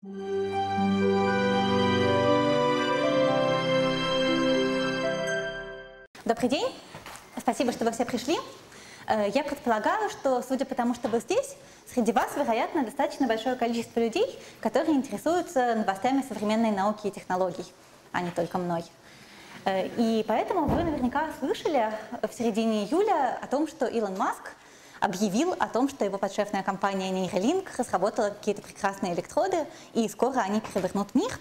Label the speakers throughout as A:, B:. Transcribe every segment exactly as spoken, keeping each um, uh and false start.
A: Добрый день. Спасибо, что вы все пришли. Я предполагаю, что, судя по тому, что вы здесь, среди вас, вероятно, достаточно большое количество людей, которые интересуются новостями современной науки и технологий, а не только мной. И поэтому вы наверняка слышали в середине июля о том, что Илон Маск объявил о том, что его подшефная компания Neuralink разработала какие-то прекрасные электроды, и скоро они перевернут мир.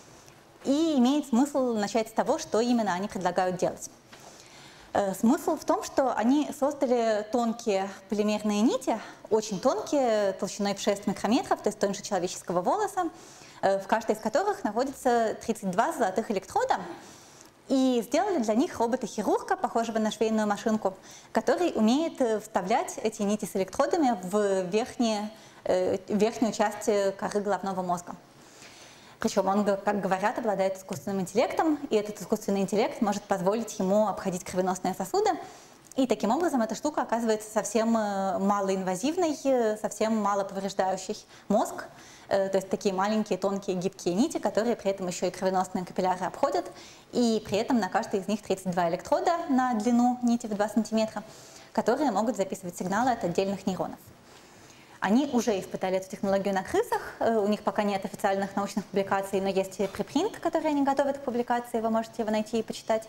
A: И имеет смысл начать с того, что именно они предлагают делать. Смысл в том, что они создали тонкие полимерные нити, очень тонкие, толщиной в шесть микрометров, то есть тоньше человеческого волоса, в каждой из которых находится тридцать два золотых электрода, и сделали для них робота-хирурга, похожего на швейную машинку, который умеет вставлять эти нити с электродами в верхние, верхнюю часть коры головного мозга. Причем он, как говорят, обладает искусственным интеллектом, и этот искусственный интеллект может позволить ему обходить кровеносные сосуды. И таким образом эта штука оказывается совсем малоинвазивной, совсем мало повреждающей мозг. То есть такие маленькие, тонкие, гибкие нити, которые при этом еще и кровеносные капилляры обходят. И при этом на каждой из них тридцать два электрода на длину нити в два сантиметра, которые могут записывать сигналы от отдельных нейронов. Они уже испытали эту технологию на крысах, у них пока нет официальных научных публикаций, но есть препринт, который они готовят к публикации, вы можете его найти и почитать.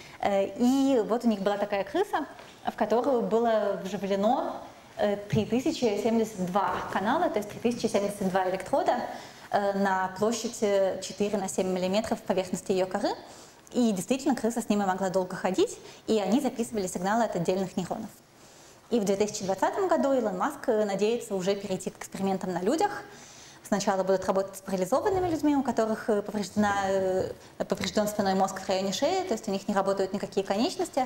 A: И вот у них была такая крыса, в которую было вживлено три тысячи семьдесят два канала, то есть три тысячи семьдесят два электрода на площадь четыре на семь миллиметров поверхности ее коры. И действительно крыса с ними могла долго ходить, и они записывали сигналы от отдельных нейронов. И в две тысячи двадцатом году Илон Маск надеется уже перейти к экспериментам на людях. Сначала будут работать с парализованными людьми, у которых поврежден спинной мозг в районе шеи, то есть у них не работают никакие конечности.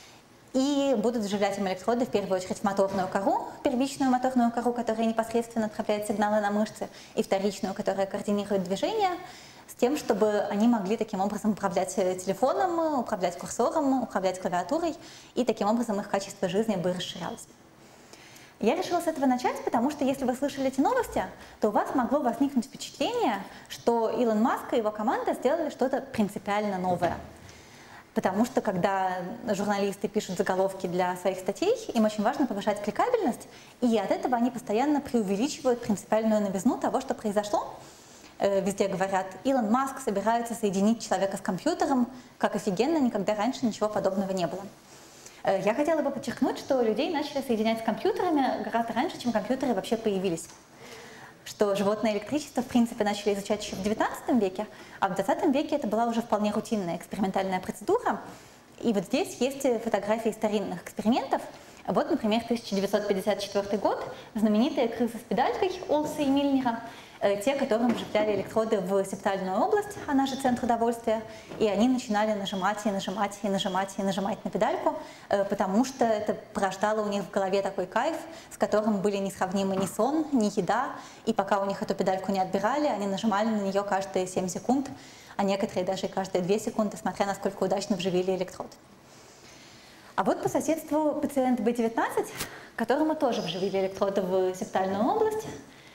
A: И будут вживлять им электроды в первую очередь в моторную кору, первичную моторную кору, которая непосредственно отправляет сигналы на мышцы, и вторичную, которая координирует движение, с тем, чтобы они могли таким образом управлять телефоном, управлять курсором, управлять клавиатурой, и таким образом их качество жизни бы расширялось. Я решила с этого начать, потому что если вы слышали эти новости, то у вас могло возникнуть впечатление, что Илон Маск и его команда сделали что-то принципиально новое. Потому что когда журналисты пишут заголовки для своих статей, им очень важно повышать кликабельность, и от этого они постоянно преувеличивают принципиальную новизну того, что произошло. Везде говорят, Илон Маск собирается соединить человека с компьютером, как офигенно, никогда раньше ничего подобного не было. Я хотела бы подчеркнуть, что людей начали соединять с компьютерами гораздо раньше, чем компьютеры вообще появились. Что животное электричество, в принципе, начали изучать еще в девятнадцатом веке, а в двадцатом веке это была уже вполне рутинная экспериментальная процедура. И вот здесь есть фотографии старинных экспериментов. Вот, например, тысяча девятьсот пятьдесят четвёртый год, знаменитые крысы с педалькой Олса и Мильнера, те, которым вживляли электроды в септальную область, она же центр удовольствия, и они начинали нажимать и нажимать и нажимать и нажимать на педальку, потому что это порождало у них в голове такой кайф, с которым были несравнимы ни сон, ни еда, и пока у них эту педальку не отбирали, они нажимали на нее каждые семь секунд, а некоторые даже и каждые две секунды, смотря насколько удачно вживили электрод. А вот по соседству пациент бэ девятнадцать, которому тоже вживили электроды в септальную область,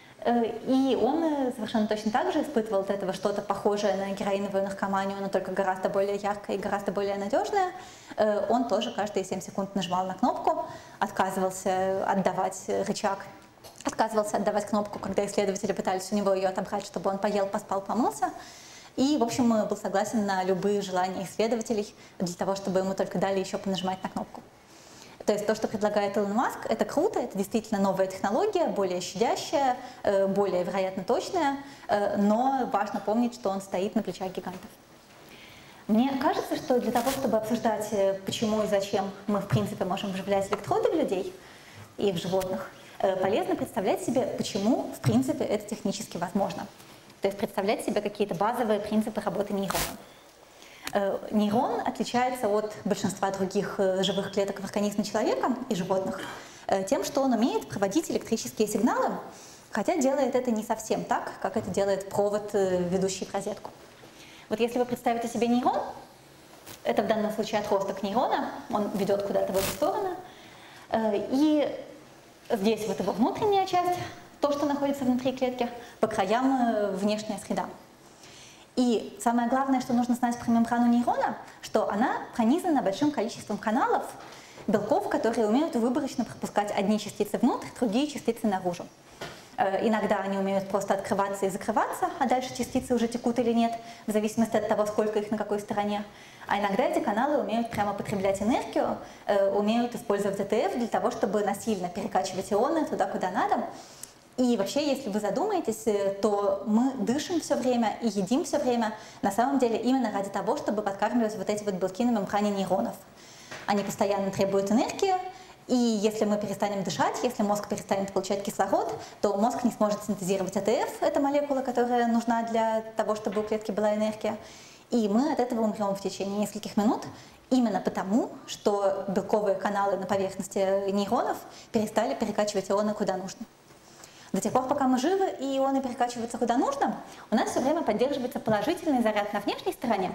A: и он совершенно точно так же испытывал от этого что-то похожее на героиновую наркоманию, но только гораздо более яркое и гораздо более надежное. Он тоже каждые семь секунд нажимал на кнопку, отказывался отдавать рычаг, отказывался отдавать кнопку, когда исследователи пытались у него ее отобрать, чтобы он поел, поспал, помылся. И, в общем, был согласен на любые желания исследователей для того, чтобы ему только дали еще понажимать на кнопку. То есть то, что предлагает Илон Маск, это круто, это действительно новая технология, более щадящая, более, вероятно, точная, но важно помнить, что он стоит на плечах гигантов. Мне кажется, что для того, чтобы обсуждать, почему и зачем мы, в принципе, можем вживлять электроды в людей и в животных, полезно представлять себе, почему, в принципе, это технически возможно. То есть представлять себе какие-то базовые принципы работы нейрона. Нейрон отличается от большинства других живых клеток в организме человека и животных тем, что он умеет проводить электрические сигналы, хотя делает это не совсем так, как это делает провод, ведущий в розетку. Вот если вы представите себе нейрон, это в данном случае отросток нейрона, он ведет куда-то в эту сторону, и здесь вот его внутренняя часть, то, что находится внутри клетки, по краям внешняя среда. И самое главное, что нужно знать про мембрану нейрона, что она пронизана большим количеством каналов, белков, которые умеют выборочно пропускать одни частицы внутрь, другие частицы наружу. Иногда они умеют просто открываться и закрываться, а дальше частицы уже текут или нет, в зависимости от того, сколько их на какой стороне. А иногда эти каналы умеют прямо потреблять энергию, умеют использовать зэ тэ эф для того, чтобы насильно перекачивать ионы туда, куда надо. И вообще, если вы задумаетесь, то мы дышим все время и едим все время, на самом деле именно ради того, чтобы подкармливать вот эти вот белки на мембране нейронов. Они постоянно требуют энергии, и если мы перестанем дышать, если мозг перестанет получать кислород, то мозг не сможет синтезировать а тэ эф, это молекула, которая нужна для того, чтобы у клетки была энергия, и мы от этого умрем в течение нескольких минут, именно потому, что белковые каналы на поверхности нейронов перестали перекачивать ионы куда нужно. До тех пор, пока мы живы и ионы перекачиваются куда нужно, у нас все время поддерживается положительный заряд на внешней стороне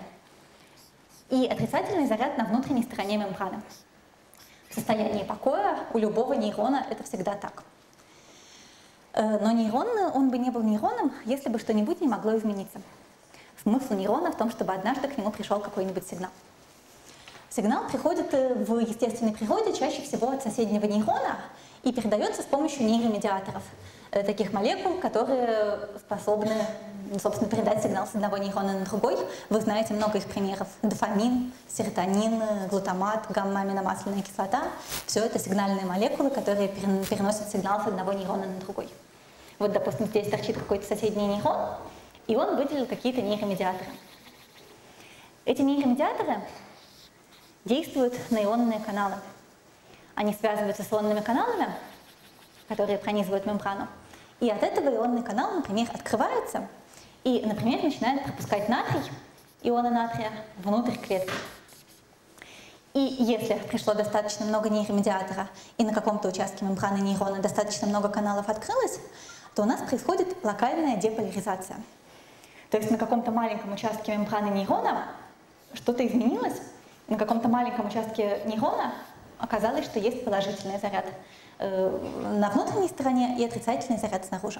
A: и отрицательный заряд на внутренней стороне мембраны. В состоянии покоя у любого нейрона это всегда так. Но нейрон, он бы не был нейроном, если бы что-нибудь не могло измениться. Смысл нейрона в том, чтобы однажды к нему пришел какой-нибудь сигнал. Сигнал приходит в естественной природе чаще всего от соседнего нейрона и передается с помощью нейромедиаторов, таких молекул, которые способны, собственно, передать сигнал с одного нейрона на другой. Вы знаете много их примеров. Дофамин, серотонин, глутамат, гамма-аминомасляная кислота. Все это сигнальные молекулы, которые переносят сигнал с одного нейрона на другой. Вот, допустим, здесь торчит какой-то соседний нейрон, и он выделил какие-то нейромедиаторы. Эти нейромедиаторы действуют на ионные каналы. Они связываются с ионными каналами, которые пронизывают мембрану, и от этого ионный канал, например, открывается и, например, начинает пропускать натрий, ионы натрия, внутрь клетки. И если пришло достаточно много нейромедиатора, и на каком-то участке мембраны нейрона достаточно много каналов открылось, то у нас происходит локальная деполяризация. То есть на каком-то маленьком участке мембраны нейрона что-то изменилось, на каком-то маленьком участке нейрона оказалось, что есть положительный заряд на внутренней стороне и отрицательный заряд снаружи.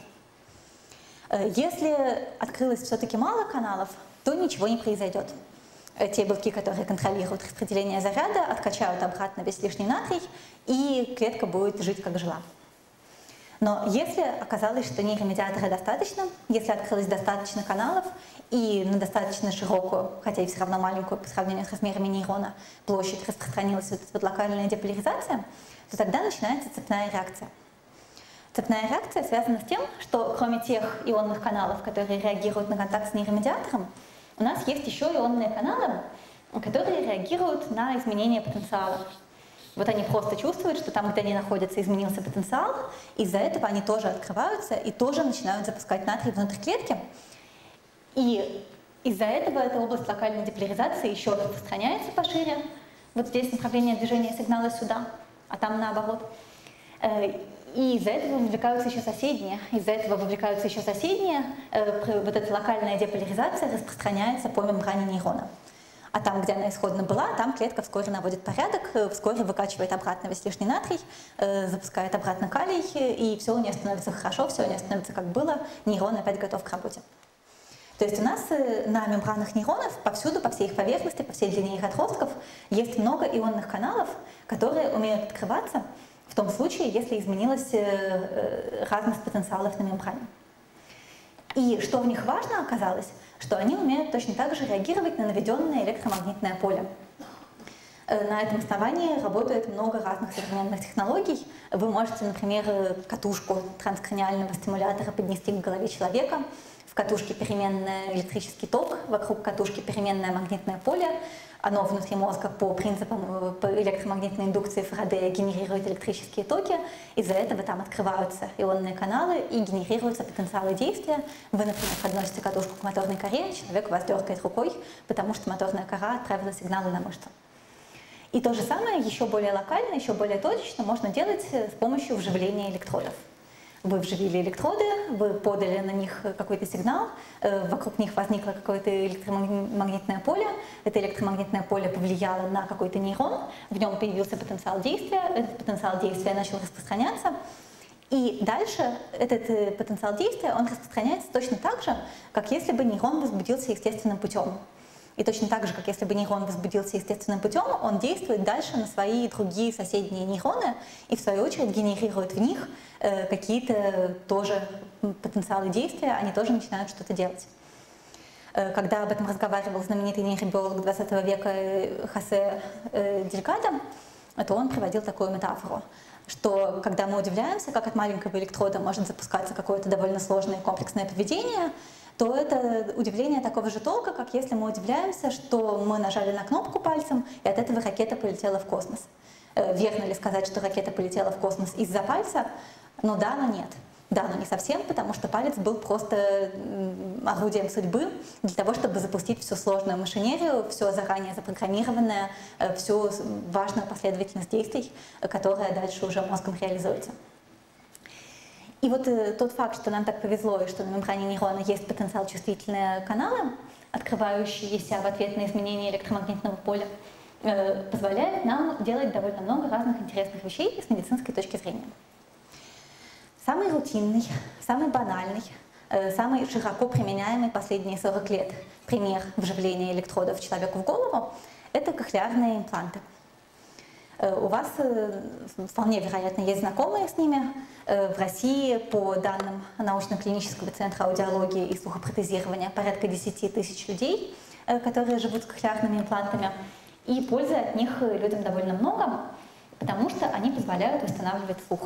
A: Если открылось все-таки мало каналов, то ничего не произойдет. Те белки, которые контролируют распределение заряда, откачают обратно весь лишний натрий, и клетка будет жить, как жила. Но если оказалось, что нейромедиатора достаточно, если открылось достаточно каналов, и на достаточно широкую, хотя и все равно маленькую по сравнению с размерами нейрона, площадь распространилась вот эта вот локальная деполяризация, то тогда начинается цепная реакция. Цепная реакция связана с тем, что кроме тех ионных каналов, которые реагируют на контакт с нейромедиатором, у нас есть еще ионные каналы, которые реагируют на изменение потенциала. Вот они просто чувствуют, что там, где они находятся, изменился потенциал, из-за этого они тоже открываются и тоже начинают запускать натрий внутрь клетки. И из-за этого эта область локальной деполяризации еще распространяется пошире. Вот здесь направление движения сигнала сюда, а там наоборот. И из-за этого вовлекаются еще соседние. Из-за этого вовлекаются еще соседние. Вот эта локальная деполяризация распространяется по мембране нейрона. А там, где она исходно была, там клетка вскоре наводит порядок, вскоре выкачивает обратно весь лишний натрий, запускает обратно калий, и все у нее становится хорошо, все у нее становится как было, нейрон опять готов к работе. То есть у нас на мембранах нейронов повсюду, по всей их поверхности, по всей длине их отростков есть много ионных каналов, которые умеют открываться в том случае, если изменилась разность потенциалов на мембране. И что в них важно оказалось, что они умеют точно так же реагировать на наведенное электромагнитное поле. На этом основании работает много разных современных технологий. Вы можете, например, катушку транскраниального стимулятора поднести к голове человека. В катушке переменный электрический ток, вокруг катушки переменное магнитное поле. Оно внутри мозга по принципам электромагнитной индукции Фарадея генерирует электрические токи. Из-за этого там открываются ионные каналы и генерируются потенциалы действия. Вы, например, подносите катушку к моторной коре, человек вас дергает рукой, потому что моторная кора отправила сигналы на мышцу. И то же самое, еще более локально, еще более точечно, можно делать с помощью вживления электродов. Вы вживили электроды, вы подали на них какой-то сигнал, вокруг них возникло какое-то электромагнитное поле, это электромагнитное поле повлияло на какой-то нейрон, в нем появился потенциал действия, этот потенциал действия начал распространяться, И дальше этот потенциал действия, он распространяется точно так же, как если бы нейрон возбудился естественным путем. И точно так же, как если бы нейрон возбудился естественным путем, он действует дальше на свои другие соседние нейроны и в свою очередь генерирует в них э, какие-то тоже потенциалы действия, они тоже начинают что-то делать. Э, когда об этом разговаривал знаменитый нейробиолог двадцатого века Хосе э, Делькадо, то он приводил такую метафору, что когда мы удивляемся, как от маленького электрода может запускаться какое-то довольно сложное и комплексное поведение, то это удивление такого же толка, как если мы удивляемся, что мы нажали на кнопку пальцем, и от этого ракета полетела в космос. Верно ли сказать, что ракета полетела в космос из-за пальца? Ну да, но нет. Да, но не совсем, потому что палец был просто орудием судьбы для того, чтобы запустить всю сложную машинерию, все заранее запрограммированное, всю важную последовательность действий, которая дальше уже мозгом реализуется. И вот э, тот факт, что нам так повезло, и что на мембране нейрона есть потенциал чувствительные каналы, открывающиеся в ответ на изменения электромагнитного поля, э, позволяет нам делать довольно много разных интересных вещей с медицинской точки зрения. Самый рутинный, самый банальный, э, самый широко применяемый последние сорок лет пример вживления электродов человеку в голову – это кохлеарные импланты. У вас вполне вероятно есть знакомые с ними. В России, по данным научно-клинического центра аудиологии и слухопротезирования, порядка десяти тысяч людей, которые живут с кохлеарными имплантами. И пользы от них людям довольно много, потому что они позволяют восстанавливать слух.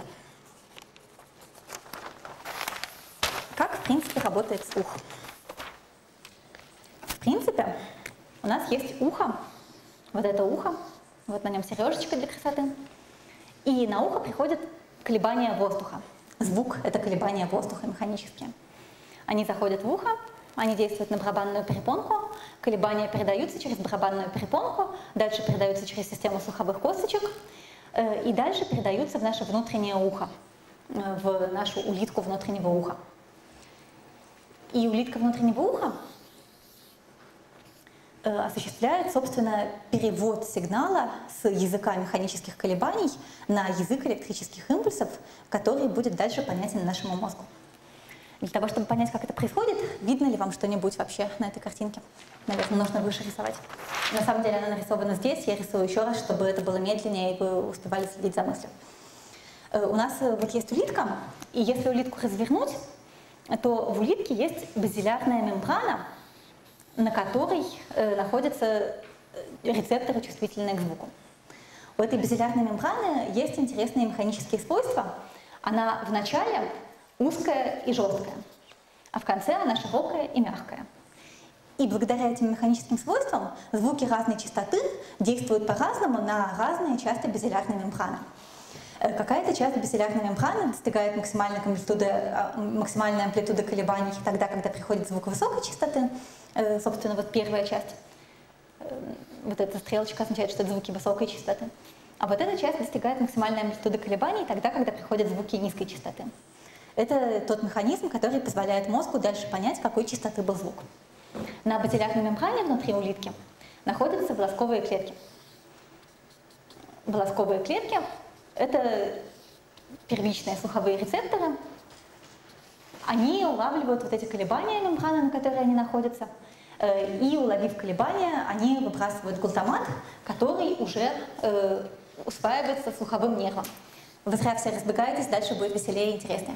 A: Как, в принципе, работает слух? В принципе, у нас есть ухо, вот это ухо. Вот на нем сережечка для красоты. И на ухо приходят колебания воздуха. Звук — это колебания воздуха механические. Они заходят в ухо, они действуют на барабанную перепонку, колебания передаются через барабанную перепонку, дальше передаются через систему слуховых косточек, и дальше передаются в наше внутреннее ухо, в нашу улитку внутреннего уха. И улитка внутреннего уха осуществляет, собственно, перевод сигнала с языка механических колебаний на язык электрических импульсов, который будет дальше понятен нашему мозгу. Для того, чтобы понять, как это происходит, видно ли вам что-нибудь вообще на этой картинке? Наверное, нужно выше рисовать. На самом деле она нарисована здесь, я рисую еще раз, чтобы это было медленнее, и вы успевали следить за мыслью. У нас вот есть улитка, и если улитку развернуть, то в улитке есть базилярная мембрана, на которой э, находятся рецепторы, чувствительные к звуку. У этой базилярной мембраны есть интересные механические свойства. Она вначале узкая и жесткая, а в конце она широкая и мягкая. И благодаря этим механическим свойствам звуки разной частоты действуют по-разному на разные части базилярной мембраны. Какая-то часть базилярной мембраны достигает максимальной амплитуды, максимальной амплитуды колебаний тогда, когда приходит звук высокой частоты. Собственно, вот первая часть, вот эта стрелочка означает, что это звуки высокой частоты. А вот эта часть достигает максимальной амплитуды колебаний тогда, когда приходят звуки низкой частоты. Это тот механизм, который позволяет мозгу дальше понять, какой частоты был звук. На базилярной мембране внутри улитки находятся волосковые клетки. Волосковые клетки — это первичные слуховые рецепторы. Они улавливают вот эти колебания мембраны, на которой они находятся, и, уловив колебания, они выбрасывают глутамат, который уже э, усваивается слуховым нервом. Вы зря все разбегаетесь, дальше будет веселее и интереснее.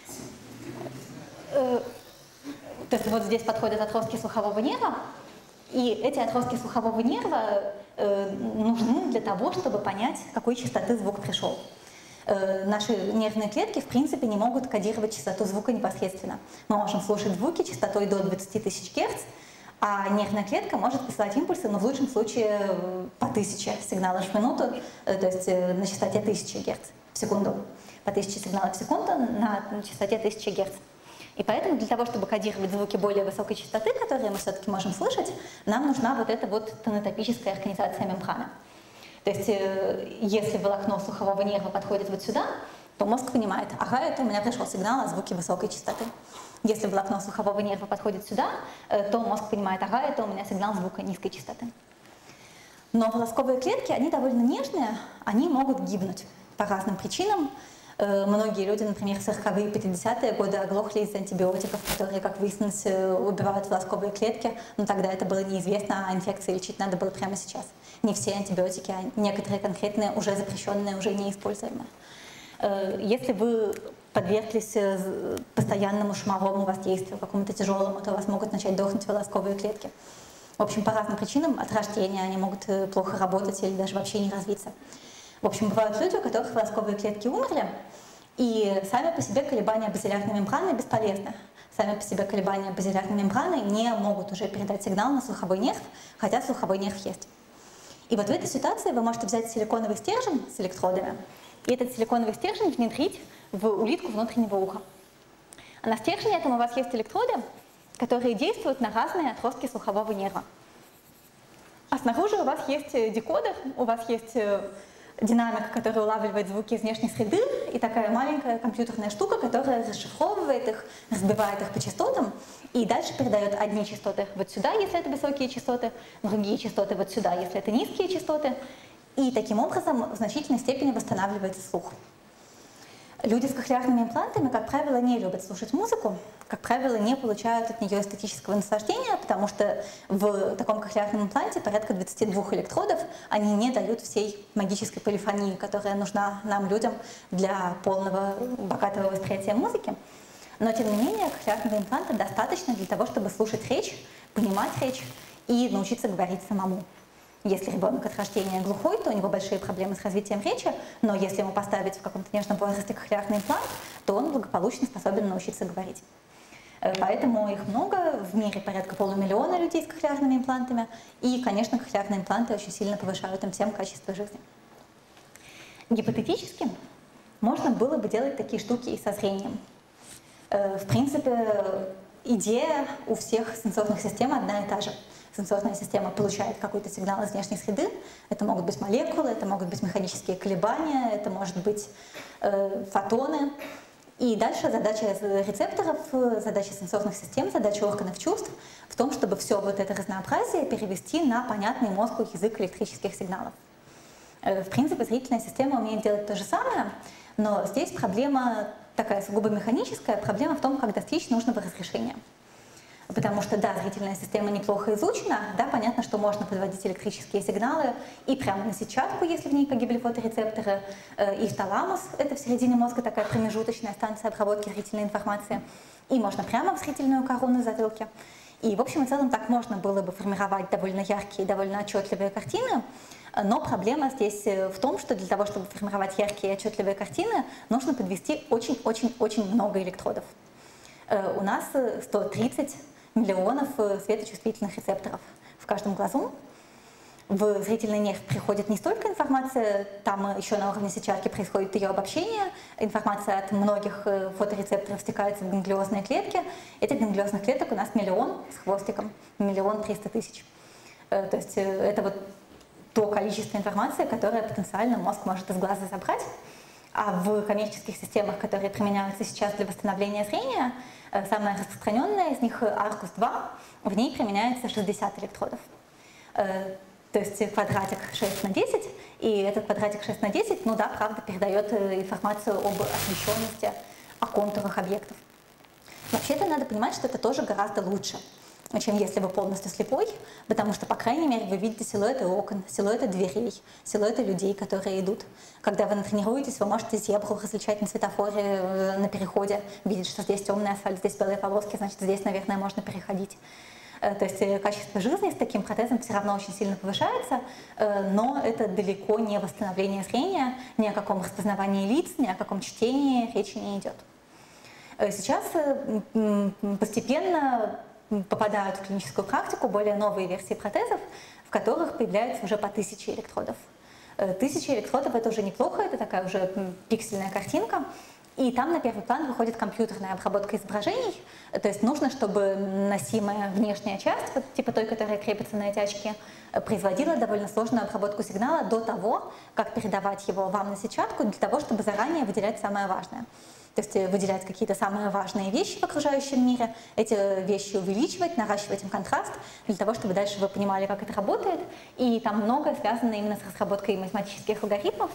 A: Э, то есть вот здесь подходят отростки слухового нерва, и эти отростки слухового нерва э, нужны для того, чтобы понять, какой частоты звук пришел. Э, наши нервные клетки, в принципе, не могут кодировать частоту звука непосредственно. Мы можем слушать звуки частотой до двадцати тысяч герц, а нервная клетка может посылать импульсы, но в лучшем случае по тысяче сигналов в минуту, э, то есть э, на частоте тысячи герц в секунду. По тысяче сигналов в секунду на частоте тысячи герц. И поэтому для того, чтобы кодировать звуки более высокой частоты, которые мы все-таки можем слышать, нам нужна вот эта вот тонотопическая организация мембраны. То есть если волокно слухового нерва подходит вот сюда, то мозг понимает, ага, это у меня пришел сигнал о звуке высокой частоты. Если волокно слухового нерва подходит сюда, то мозг понимает, ага, это у меня сигнал звука низкой частоты. Но волосковые клетки, они довольно нежные, они могут гибнуть по разным причинам. Многие люди, например, в сороковые и пятидесятые годы оглохли из антибиотиков, которые, как выяснилось, убивают волосковые клетки, но тогда это было неизвестно, а инфекции лечить надо было прямо сейчас. Не все антибиотики, а некоторые конкретные, уже запрещенные, уже неиспользуемые. Если вы подверглись постоянному шумовому воздействию, какому-то тяжелому, то у вас могут начать дохнуть волосковые клетки. В общем, по разным причинам от рождения они могут плохо работать или даже вообще не развиться. В общем, бывают люди, у которых волосковые клетки умерли, и сами по себе колебания базилярной мембраны бесполезны. Сами по себе колебания базилярной мембраны не могут уже передать сигнал на слуховой нерв, хотя слуховой нерв есть. И вот в этой ситуации вы можете взять силиконовый стержень с электродами, и этот силиконовый стержень внедрить в улитку внутреннего уха. А на стержне этом у вас есть электроды, которые действуют на разные отростки слухового нерва. А снаружи у вас есть декодер, у вас есть динамик, который улавливает звуки из внешней среды, и такая маленькая компьютерная штука, которая расшифровывает их, разбивает их по частотам, и дальше передает одни частоты вот сюда, если это высокие частоты, другие частоты вот сюда, если это низкие частоты, и таким образом в значительной степени восстанавливается слух. Люди с кохлеарными имплантами, как правило, не любят слушать музыку, как правило, не получают от нее эстетического наслаждения, потому что в таком кохлеарном импланте порядка двадцати двух электродов, они не дают всей магической полифонии, которая нужна нам, людям, для полного богатого восприятия музыки. Но, тем не менее, кохлеарного импланта достаточно для того, чтобы слушать речь, понимать речь и научиться говорить самому. Если ребенок от рождения глухой, то у него большие проблемы с развитием речи, но если ему поставить в каком-то нежном возрасте кохлеарный имплант, то он благополучно способен научиться говорить. Поэтому их много, в мире порядка полумиллиона людей с кохлеарными имплантами, и, конечно, кохлеарные импланты очень сильно повышают им всем качество жизни. Гипотетически можно было бы делать такие штуки и со зрением. В принципе, идея у всех сенсорных систем одна и та же. Сенсорная система получает какой-то сигнал из внешней среды. Это могут быть молекулы, это могут быть механические колебания, это может быть э, фотоны. И дальше задача рецепторов, задача сенсорных систем, задача органов чувств в том, чтобы все вот это разнообразие перевести на понятный мозгу язык электрических сигналов. Э, в принципе, зрительная система умеет делать то же самое, но здесь проблема такая сугубо механическая, проблема в том, как достичь нужного разрешения. Потому что, да, зрительная система неплохо изучена, да, понятно, что можно подводить электрические сигналы и прямо на сетчатку, если в ней погибли фоторецепторы, и в таламус, это в середине мозга такая промежуточная станция обработки зрительной информации, и можно прямо в зрительную кору на затылке. И, в общем и целом, так можно было бы формировать довольно яркие, довольно отчетливые картины, но проблема здесь в том, что для того, чтобы формировать яркие и отчетливые картины, нужно подвести очень-очень-очень много электродов. У нас сто тридцать миллионов светочувствительных рецепторов в каждом глазу. В зрительный нерв приходит не столько информация, там еще на уровне сетчатки происходит ее обобщение, информация от многих фоторецепторов стекается в ганглиозные клетки. Этих ганглиозных клеток у нас миллион с хвостиком, миллион триста тысяч. То есть это вот то количество информации, которое потенциально мозг может из глаза забрать. А в коммерческих системах, которые применяются сейчас для восстановления зрения, самая распространенная из них Аркус два, в ней применяется шестьдесят электродов. То есть квадратик шесть на десять, и этот квадратик шесть на десять, ну да, правда, передает информацию об освещенности, о контурах объектов. Вообще-то надо понимать, что это тоже гораздо лучше, чем если вы полностью слепой, потому что, по крайней мере, вы видите силуэты окон, силуэты дверей, силуэты людей, которые идут. Когда вы натренируетесь, вы можете зебру различать на светофоре, на переходе, видеть, что здесь темный асфальт, здесь белые полоски, значит, здесь, наверное, можно переходить. То есть качество жизни с таким протезом все равно очень сильно повышается, но это далеко не восстановление зрения, ни о каком распознавании лиц, ни о каком чтении речи не идет. Сейчас постепенно попадают в клиническую практику более новые версии протезов, в которых появляются уже по тысяче электродов. Тысяча электродов — это уже неплохо, это такая уже пиксельная картинка. И там на первый план выходит компьютерная обработка изображений. То есть нужно, чтобы носимая внешняя часть, вот типа той, которая крепится на эти очки, производила довольно сложную обработку сигнала до того, как передавать его вам на сетчатку, для того, чтобы заранее выделять самое важное. То есть выделять какие-то самые важные вещи в окружающем мире, эти вещи увеличивать, наращивать им контраст, для того, чтобы дальше вы понимали, как это работает. И там многое связано именно с разработкой математических алгоритмов.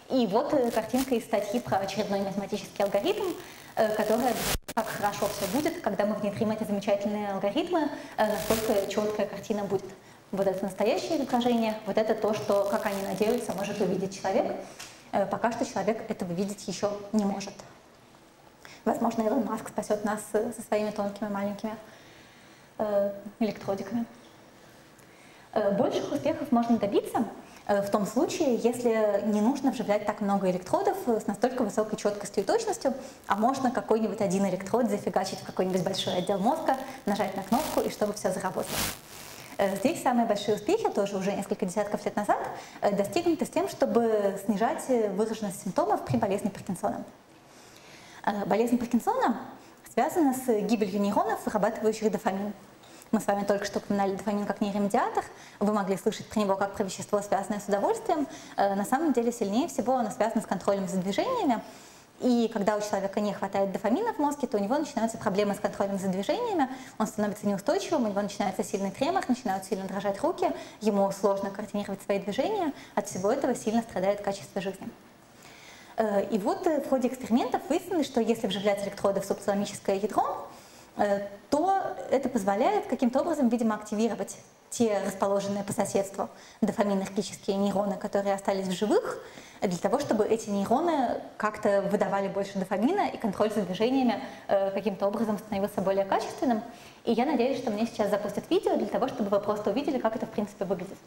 A: И вот картинка из статьи про очередной математический алгоритм, который как хорошо все будет, когда мы внедрим эти замечательные алгоритмы, насколько четкая картина будет. Вот это настоящее изображение, вот это то, что, как они надеются, может увидеть человек. Пока что человек этого видеть еще не может. Возможно, Илон Маск спасет нас со своими тонкими маленькими электродиками. Больших успехов можно добиться в том случае, если не нужно вживлять так много электродов с настолько высокой четкостью и точностью, а можно какой-нибудь один электрод зафигачить в какой-нибудь большой отдел мозга, нажать на кнопку, и чтобы все заработало. Здесь самые большие успехи, тоже уже несколько десятков лет назад, достигнуты с тем, чтобы снижать выраженность симптомов при болезни Паркинсона. Болезнь Паркинсона связана с гибелью нейронов, вырабатывающих дофамин. Мы с вами только что упоминали дофамин как нейромедиатор. Вы могли слышать про него как про вещество, связанное с удовольствием. На самом деле сильнее всего оно связано с контролем за движениями. И когда у человека не хватает дофамина в мозге, то у него начинаются проблемы с контролем за движениями, он становится неустойчивым, у него начинается сильный тремор, начинают сильно дрожать руки, ему сложно координировать свои движения, от всего этого сильно страдает качество жизни. И вот в ходе экспериментов выяснилось, что если вживлять электроды в субталамическое ядро, то это позволяет каким-то образом, видимо, активировать те расположенные по соседству дофаминергические нейроны, которые остались в живых, для того, чтобы эти нейроны как-то выдавали больше дофамина, и контроль за движениями каким-то образом становился более качественным. И я надеюсь, что мне сейчас запустят видео для того, чтобы вы просто увидели, как это в принципе выглядит.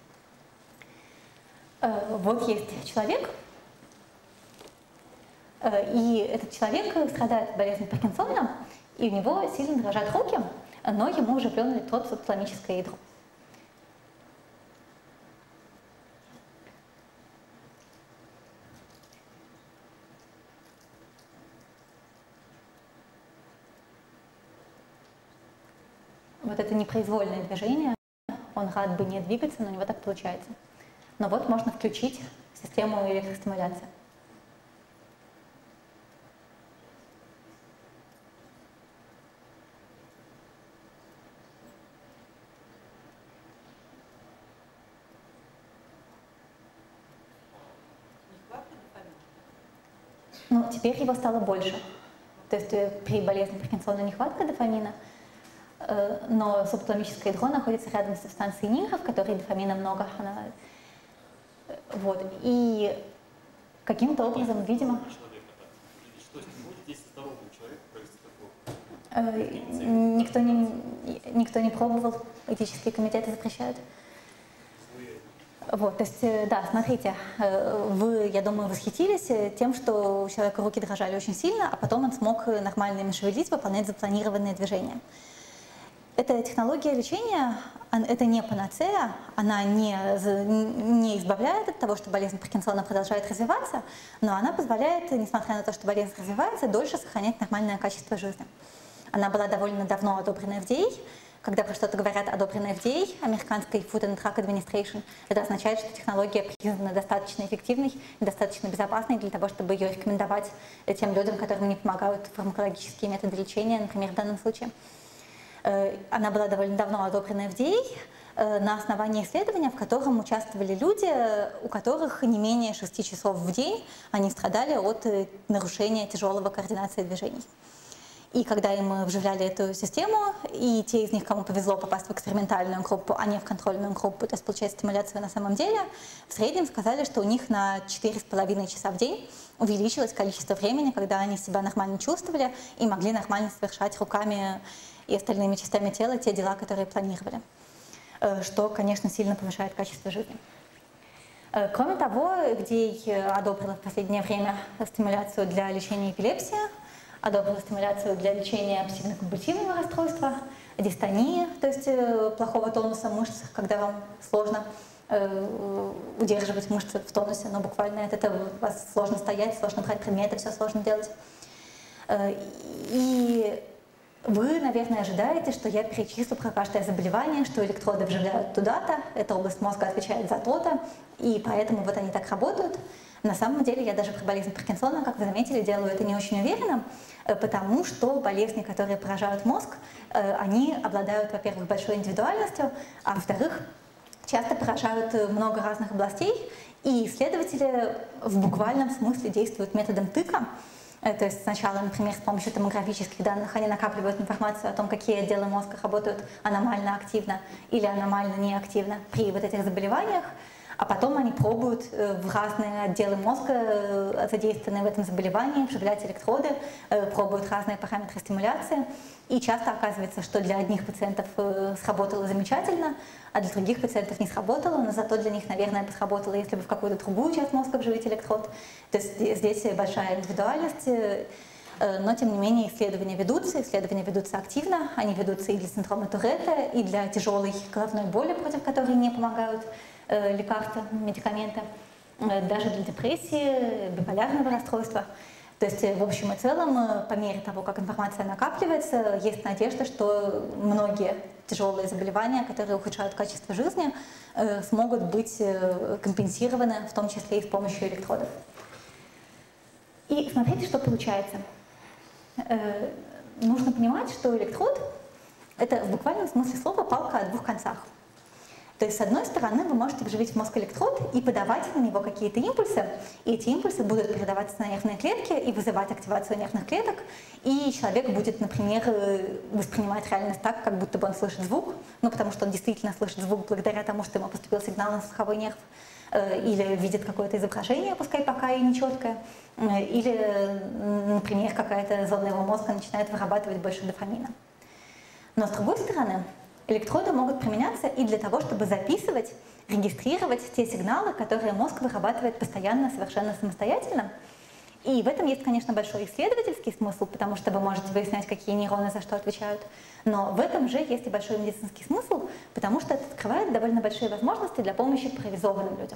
A: Вот есть человек, и этот человек страдает от болезни Паркинсона, и у него сильно дрожат руки, но ему вживлен электрод в субталамическое ядро. Вот это непроизвольное движение, он рад бы не двигаться, но у него так получается. Но вот можно включить систему электростимуляции. Ну, теперь его стало больше. То есть при болезни Паркинсона нехватка дофамина, но субталамическое ядро находится рядом с субстанцией Нира, в которой дофамина много. Она... Вот. И каким-то образом, видимо... Никто не, никто не пробовал, этические комитеты запрещают. Вот, то есть, да, смотрите, вы, я думаю, восхитились тем, что у человека руки дрожали очень сильно, а потом он смог нормально ими шевелить, выполнять запланированные движения. Эта технология лечения, это не панацея, она не, не избавляет от того, что болезнь Паркинсона продолжает развиваться, но она позволяет, несмотря на то, что болезнь развивается, дольше сохранять нормальное качество жизни. Она была довольно давно одобрена эф ди эй. Когда про что-то говорят одобренное эф ди эй, американской Food and Drug Administration, это означает, что технология признана достаточно эффективной и достаточно безопасной для того, чтобы ее рекомендовать тем людям, которым не помогают фармакологические методы лечения, например, в данном случае. Она была довольно давно одобрена эф ди эй на основании исследования, в котором участвовали люди, у которых не менее шести часов в день они страдали от нарушения тяжелого координации движений. И когда им вживляли эту систему, и те из них, кому повезло попасть в экспериментальную группу, а не в контрольную группу, то есть получать стимуляцию на самом деле, в среднем сказали, что у них на четыре с половиной часа в день увеличилось количество времени, когда они себя нормально чувствовали и могли нормально совершать руками и остальными частями тела те дела, которые планировали. Что, конечно, сильно повышает качество жизни. Кроме того, эф ди эй одобрила в последнее время стимуляцию для лечения эпилепсии, одобрила стимуляцию для лечения обсессивно-компульсивного расстройства, дистонии, то есть плохого тонуса мышц, когда вам сложно э, удерживать мышцы в тонусе, но буквально от этого у вас сложно стоять, сложно брать предметы, все сложно делать. Э, и вы, наверное, ожидаете, что я перечислю про каждое заболевание, что электроды вживляют туда-то, эта область мозга отвечает за то-то, и поэтому вот они так работают. На самом деле я даже про болезнь Паркинсона, как вы заметили, делаю это не очень уверенно, потому что болезни, которые поражают мозг, они обладают, во-первых, большой индивидуальностью, а во-вторых, часто поражают много разных областей, И исследователи в буквальном смысле действуют методом тыка. То есть сначала, например, с помощью томографических данных они накапливают информацию о том, какие отделы мозга работают аномально активно или аномально неактивно при вот этих заболеваниях, а потом они пробуют в разные отделы мозга, задействованные в этом заболевании, вживлять электроды, пробуют разные параметры стимуляции. И часто оказывается, что для одних пациентов сработало замечательно, а для других пациентов не сработало, но зато для них, наверное, бы сработало, если бы в какую-то другую часть мозга вживить электрод. То есть здесь большая индивидуальность, но тем не менее исследования ведутся, исследования ведутся активно, они ведутся и для синдрома Туретта, и для тяжелой головной боли, против которой не помогают лекарства, медикаменты, даже для депрессии, биполярного расстройства. То есть, в общем и целом, по мере того, как информация накапливается, есть надежда, что многие тяжелые заболевания, которые ухудшают качество жизни, смогут быть компенсированы, в том числе и с помощью электродов. И смотрите, что получается. Нужно понимать, что электрод — это в буквальном смысле слова палка о двух концах. То есть, с одной стороны, вы можете вживить в мозг электрод и подавать на него какие-то импульсы, и эти импульсы будут передаваться на нервные клетки и вызывать активацию нервных клеток, и человек будет, например, воспринимать реальность так, как будто бы он слышит звук, ну, потому что он действительно слышит звук благодаря тому, что ему поступил сигнал на слуховой нерв, или видит какое-то изображение, пускай пока и нечеткое, или, например, какая-то зона его мозга начинает вырабатывать больше дофамина. Но, с другой стороны, электроды могут применяться и для того, чтобы записывать, регистрировать те сигналы, которые мозг вырабатывает постоянно, совершенно самостоятельно. И в этом есть, конечно, большой исследовательский смысл, потому что вы можете выяснять, какие нейроны за что отвечают. Но в этом же есть и большой медицинский смысл, потому что это открывает довольно большие возможности для помощи парализованным людям.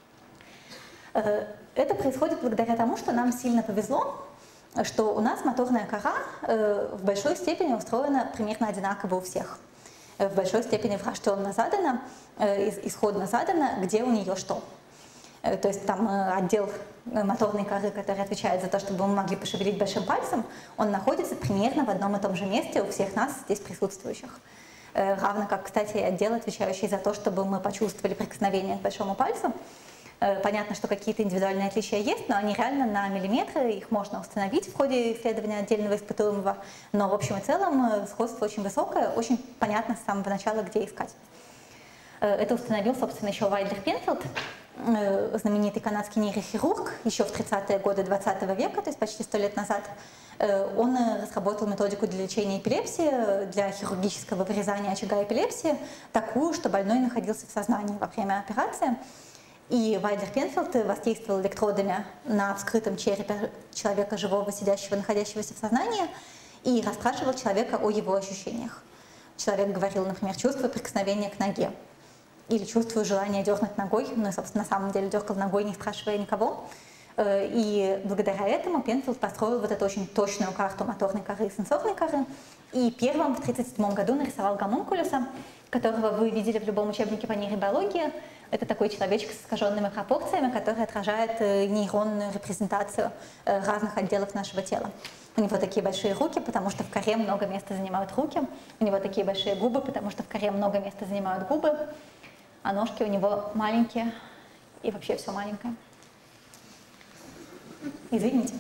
A: Это происходит благодаря тому, что нам сильно повезло, что у нас моторная кора в большой степени устроена примерно одинаково у всех. В большой степени врожденно задано, исходно задано, где у нее что. То есть там отдел моторной коры, который отвечает за то, чтобы мы могли пошевелить большим пальцем, он находится примерно в одном и том же месте у всех нас здесь присутствующих. Равно как, кстати, отдел, отвечающий за то, чтобы мы почувствовали прикосновение к большому пальцу. Понятно, что какие-то индивидуальные отличия есть, но они реально на миллиметры, их можно установить в ходе исследования отдельного испытуемого, но в общем и целом сходство очень высокое, очень понятно с самого начала, где искать. Это установил, собственно, еще Вайлдер Пенфилд, знаменитый канадский нейрохирург, еще в тридцатые годы двадцатого века, то есть почти сто лет назад. Он разработал методику для лечения эпилепсии, для хирургического вырезания очага эпилепсии, такую, что больной находился в сознании во время операции. И Вайлдер Пенфилд воздействовал электродами на вскрытом черепе человека живого, сидящего, находящегося в сознании, и расспрашивал человека о его ощущениях. Человек говорил, например, чувствую прикосновение к ноге, или чувствую желание дернуть ногой, ну и, собственно, на самом деле дергал ногой, не спрашивая никого. И благодаря этому Пенфилд построил вот эту очень точную карту моторной коры и сенсорной коры, и первым в тридцать седьмом году нарисовал гомункулюса, которого вы видели в любом учебнике по нейробиологии. Это такой человечек с искаженными пропорциями, который отражает нейронную репрезентацию разных отделов нашего тела. У него такие большие руки, потому что в коре много места занимают руки. У него такие большие губы, потому что в коре много места занимают губы. А ножки у него маленькие, и вообще все маленькое. Извините.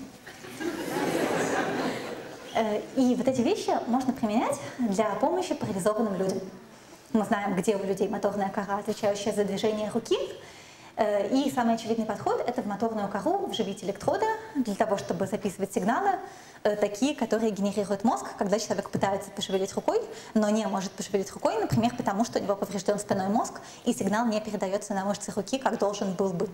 A: И вот эти вещи можно применять для помощи парализованным людям. Мы знаем, где у людей моторная кора, отвечающая за движение руки. И самый очевидный подход — это в моторную кору вживить электроды для того, чтобы записывать сигналы, такие, которые генерирует мозг, когда человек пытается пошевелить рукой, но не может пошевелить рукой, например, потому что у него поврежден спинной мозг, и сигнал не передается на мышцы руки, как должен был бы.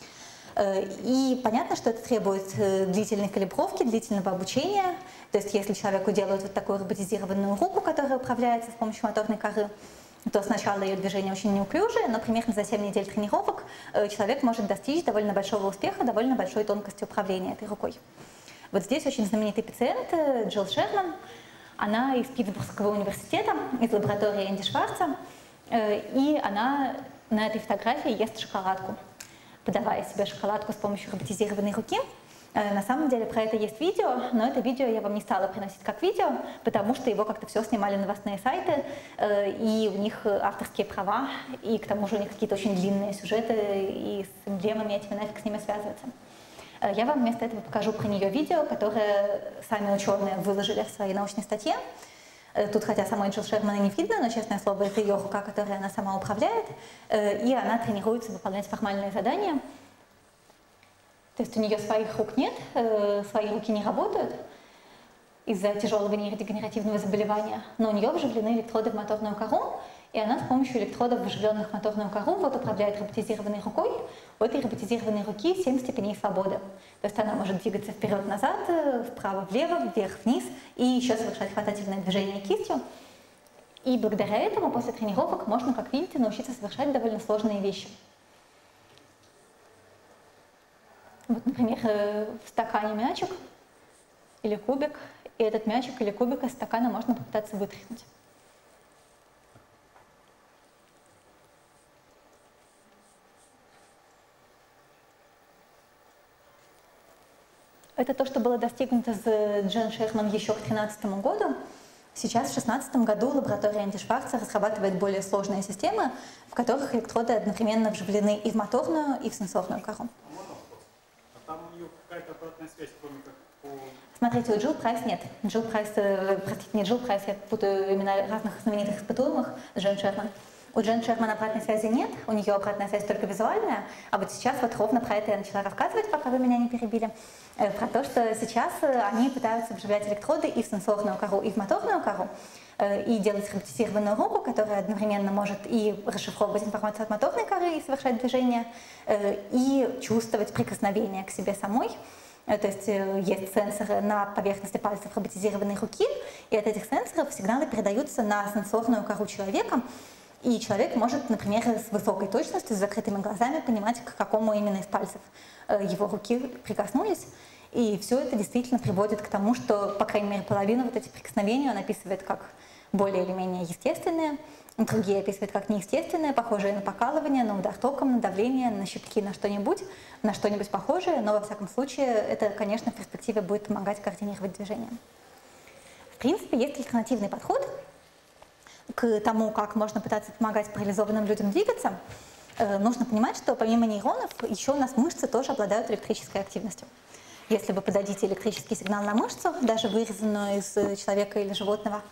A: И понятно, что это требует длительной калибровки, длительного обучения. То есть если человеку делают вот такую роботизированную руку, которая управляется с помощью моторной коры, то сначала ее движение очень неуклюжее, но примерно за семь недель тренировок человек может достичь довольно большого успеха, довольно большой тонкости управления этой рукой. Вот здесь очень знаменитый пациент Джилл Шерман. Она из Питтсбургского университета, из лаборатории Энди Шварца, и она на этой фотографии ест шоколадку, подавая себе шоколадку с помощью роботизированной руки. На самом деле про это есть видео, но это видео я вам не стала приносить как видео, потому что его как-то все снимали новостные сайты, и у них авторские права, и к тому же у них какие-то очень длинные сюжеты, и с эмблемами этими нафиг с ними связываться. Я вам вместо этого покажу про нее видео, которое сами ученые выложили в своей научной статье. Тут, хотя самой Джилл Шерман и не видно, но, честное слово, это ее рука, которой она сама управляет, и она тренируется выполнять формальные задания. То есть у нее своих рук нет, свои руки не работают из-за тяжелого нейродегенеративного заболевания, но у нее вживлены электроды в моторную кору, и она с помощью электродов, вживленных в моторную кору, вот управляет роботизированной рукой. У этой роботизированной руки семь степеней свободы. То есть она может двигаться вперед-назад, вправо-влево, вверх-вниз и еще совершать хватательное движение кистью. И благодаря этому после тренировок можно, как видите, научиться совершать довольно сложные вещи. Вот, например, в стакане мячик или кубик, и этот мячик или кубик из стакана можно попытаться вытряхнуть. Это то, что было достигнуто с Джен Шерман еще к две тысячи тринадцатому году. Сейчас, в две тысячи шестнадцатом году, лаборатория Энди Шварца разрабатывает более сложные системы, в которых электроды одновременно вживлены и в моторную, и в сенсорную кору.
B: Там у нее какая-то обратная связь, кроме как по...
A: Смотрите, у Джилл Прайс нет. Джилл Прайс, э, простите, не Джилл Прайс, я путаю имена разных знаменитых испытуемых с Джен Шерман. У Джен Шерман обратной связи нет, у нее обратная связь только визуальная, а вот сейчас вот ровно про это я начала рассказывать, пока вы меня не перебили, э, про то, что сейчас они пытаются вживлять электроды и в сенсорную кору, и в моторную кору, э, и делать роботизированную руку, которая одновременно может и расшифровывать информацию от моторной коры и совершать движение, э, и чувствовать прикосновение к себе самой. То есть есть сенсоры на поверхности пальцев роботизированной руки, и от этих сенсоров сигналы передаются на сенсорную кору человека, и человек может, например, с высокой точностью, с закрытыми глазами понимать, к какому именно из пальцев его руки прикоснулись. И все это действительно приводит к тому, что, по крайней мере, половину вот этих прикосновений он описывает как более или менее естественные, другие описывают как неестественные, похожие на покалывание, на удар током, на давление, на щипки, на что-нибудь, на что-нибудь похожее, но во всяком случае это, конечно, в перспективе будет помогать координировать движение. В принципе, есть альтернативный подход к тому, как можно пытаться помогать парализованным людям двигаться. Э, нужно понимать, что помимо нейронов еще у нас мышцы тоже обладают электрической активностью. Если вы подадите электрический сигнал на мышцу, даже вырезанную из человека или животного,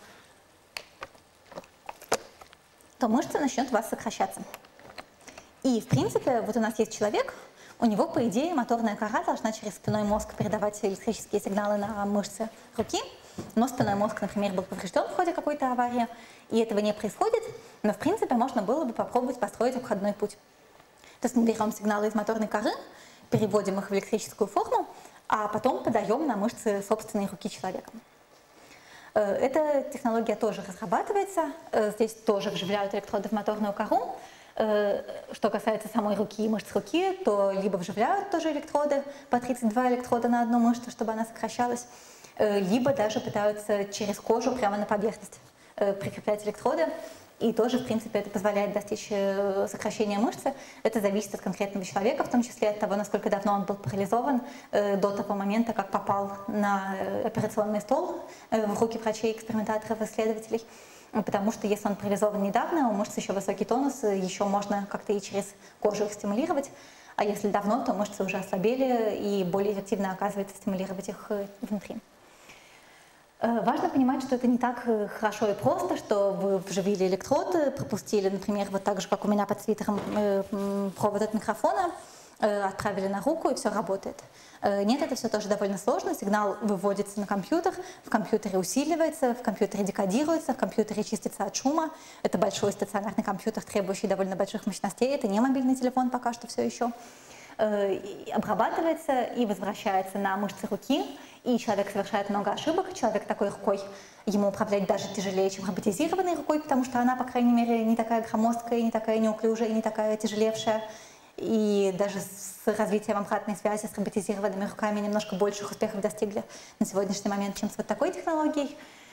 A: то мышца начнет у вас сокращаться. И, в принципе, вот у нас есть человек, у него, по идее, моторная кора должна через спинной мозг передавать электрические сигналы на мышцы руки, но спинной мозг, например, был поврежден в ходе какой-то аварии, и этого не происходит, но, в принципе, можно было бы попробовать построить обходной путь. То есть мы берем сигналы из моторной коры, переводим их в электрическую форму, а потом подаем на мышцы собственной руки человека. Эта технология тоже разрабатывается, здесь тоже вживляют электроды в моторную кору. Что касается самой руки и мышц руки, то либо вживляют тоже электроды, по тридцать два электрода на одну мышцу, чтобы она сокращалась, либо даже пытаются через кожу прямо на поверхность прикреплять электроды. И тоже, в принципе, это позволяет достичь сокращения мышцы. Это зависит от конкретного человека, в том числе от того, насколько давно он был парализован до того момента, как попал на операционный стол в руки врачей, экспериментаторов, исследователей. Потому что если он парализован недавно, у мышц еще высокий тонус, еще можно как-то и через кожу их стимулировать. А если давно, то мышцы уже ослабели, и более эффективно оказывается стимулировать их внутри. Важно понимать, что это не так хорошо и просто, что вы вживили электрод, пропустили, например, вот так же, как у меня под свитером, провод от микрофона, отправили на руку, и все работает. Нет, это все тоже довольно сложно. Сигнал выводится на компьютер, в компьютере усиливается, в компьютере декодируется, в компьютере чистится от шума. Это большой стационарный компьютер, требующий довольно больших мощностей. Это не мобильный телефон пока что все еще. Обрабатывается и возвращается на мышцы руки, и человек совершает много ошибок. Человек такой рукой, ему управлять даже тяжелее, чем роботизированной рукой, потому что она, по крайней мере, не такая громоздкая, не такая неуклюжая, не такая тяжелевшая. И даже с развитием обратной связи с роботизированными руками немножко больших успехов достигли на сегодняшний момент, чем с вот такой технологией.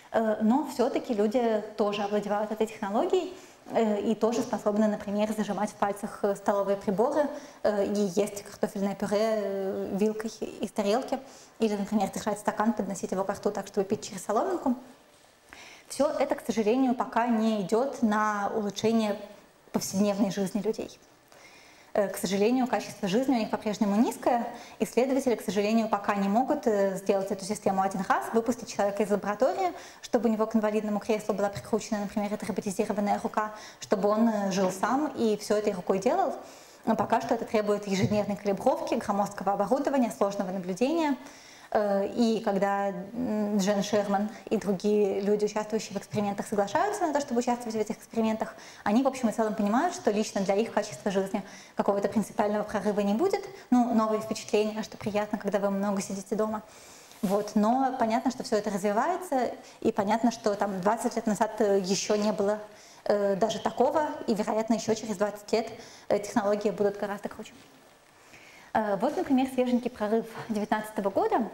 A: Но все-таки люди тоже овладевают этой технологией и тоже способны, например, зажимать в пальцах столовые приборы и есть картофельное пюре вилкой из тарелки, или, например, держать стакан, подносить его к рту так, чтобы пить через соломинку. Все это, к сожалению, пока не идет на улучшение повседневной жизни людей. К сожалению, качество жизни у них по-прежнему низкое. Исследователи, к сожалению, пока не могут сделать эту систему один раз, выпустить человека из лаборатории, чтобы у него к инвалидному креслу была прикручена, например, эта роботизированная рука, чтобы он жил сам и все этой рукой делал. Но пока что это требует ежедневной калибровки, громоздкого оборудования, сложного наблюдения. И когда Джен Шерман и другие люди, участвующие в экспериментах, соглашаются на то, чтобы участвовать в этих экспериментах, они в общем и целом понимают, что лично для их качества жизни какого-то принципиального прорыва не будет. Ну, новые впечатления, что приятно, когда вы много сидите дома. Вот. Но понятно, что все это развивается, и понятно, что там двадцать лет назад еще не было э, даже такого, и, вероятно, еще через двадцать лет э, технологии будут гораздо круче. Вот, например, свеженький прорыв две тысячи девятнадцатого года.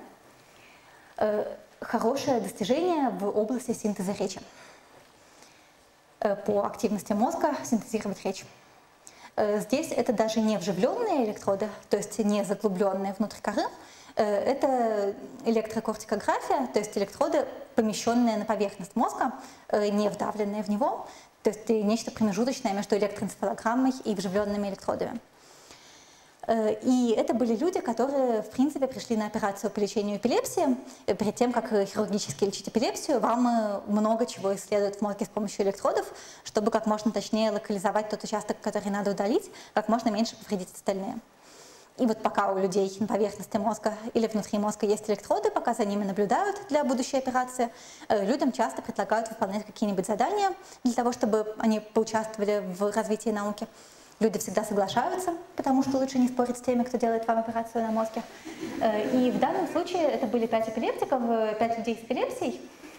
A: Хорошее достижение в области синтеза речи. По активности мозга синтезировать речь. Здесь это даже не вживленные электроды, то есть не заглубленные внутрь коры. Это электрокортикография, то есть электроды, помещенные на поверхность мозга, не вдавленные в него. То есть нечто промежуточное между электроэнцефалограммой и вживленными электродами. И это были люди, которые, в принципе, пришли на операцию по лечению эпилепсии. Перед тем, как хирургически лечить эпилепсию, вам много чего исследуют в мозге с помощью электродов, чтобы как можно точнее локализовать тот участок, который надо удалить, как можно меньше повредить остальные. И вот пока у людей на поверхности мозга или внутри мозга есть электроды, пока за ними наблюдают для будущей операции, людям часто предлагают выполнять какие-нибудь задания для того, чтобы они поучаствовали в развитии науки. Люди всегда соглашаются, потому что лучше не спорить с теми, кто делает вам операцию на мозге. И в данном случае это были пять эпилептиков, пять людей с эпилепсией,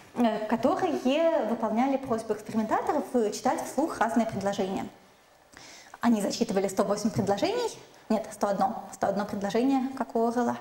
A: которые выполняли просьбу экспериментаторов читать вслух разные предложения. Они зачитывали сто восемь предложений, нет, сто одно, сто одно предложение, как у Орелла.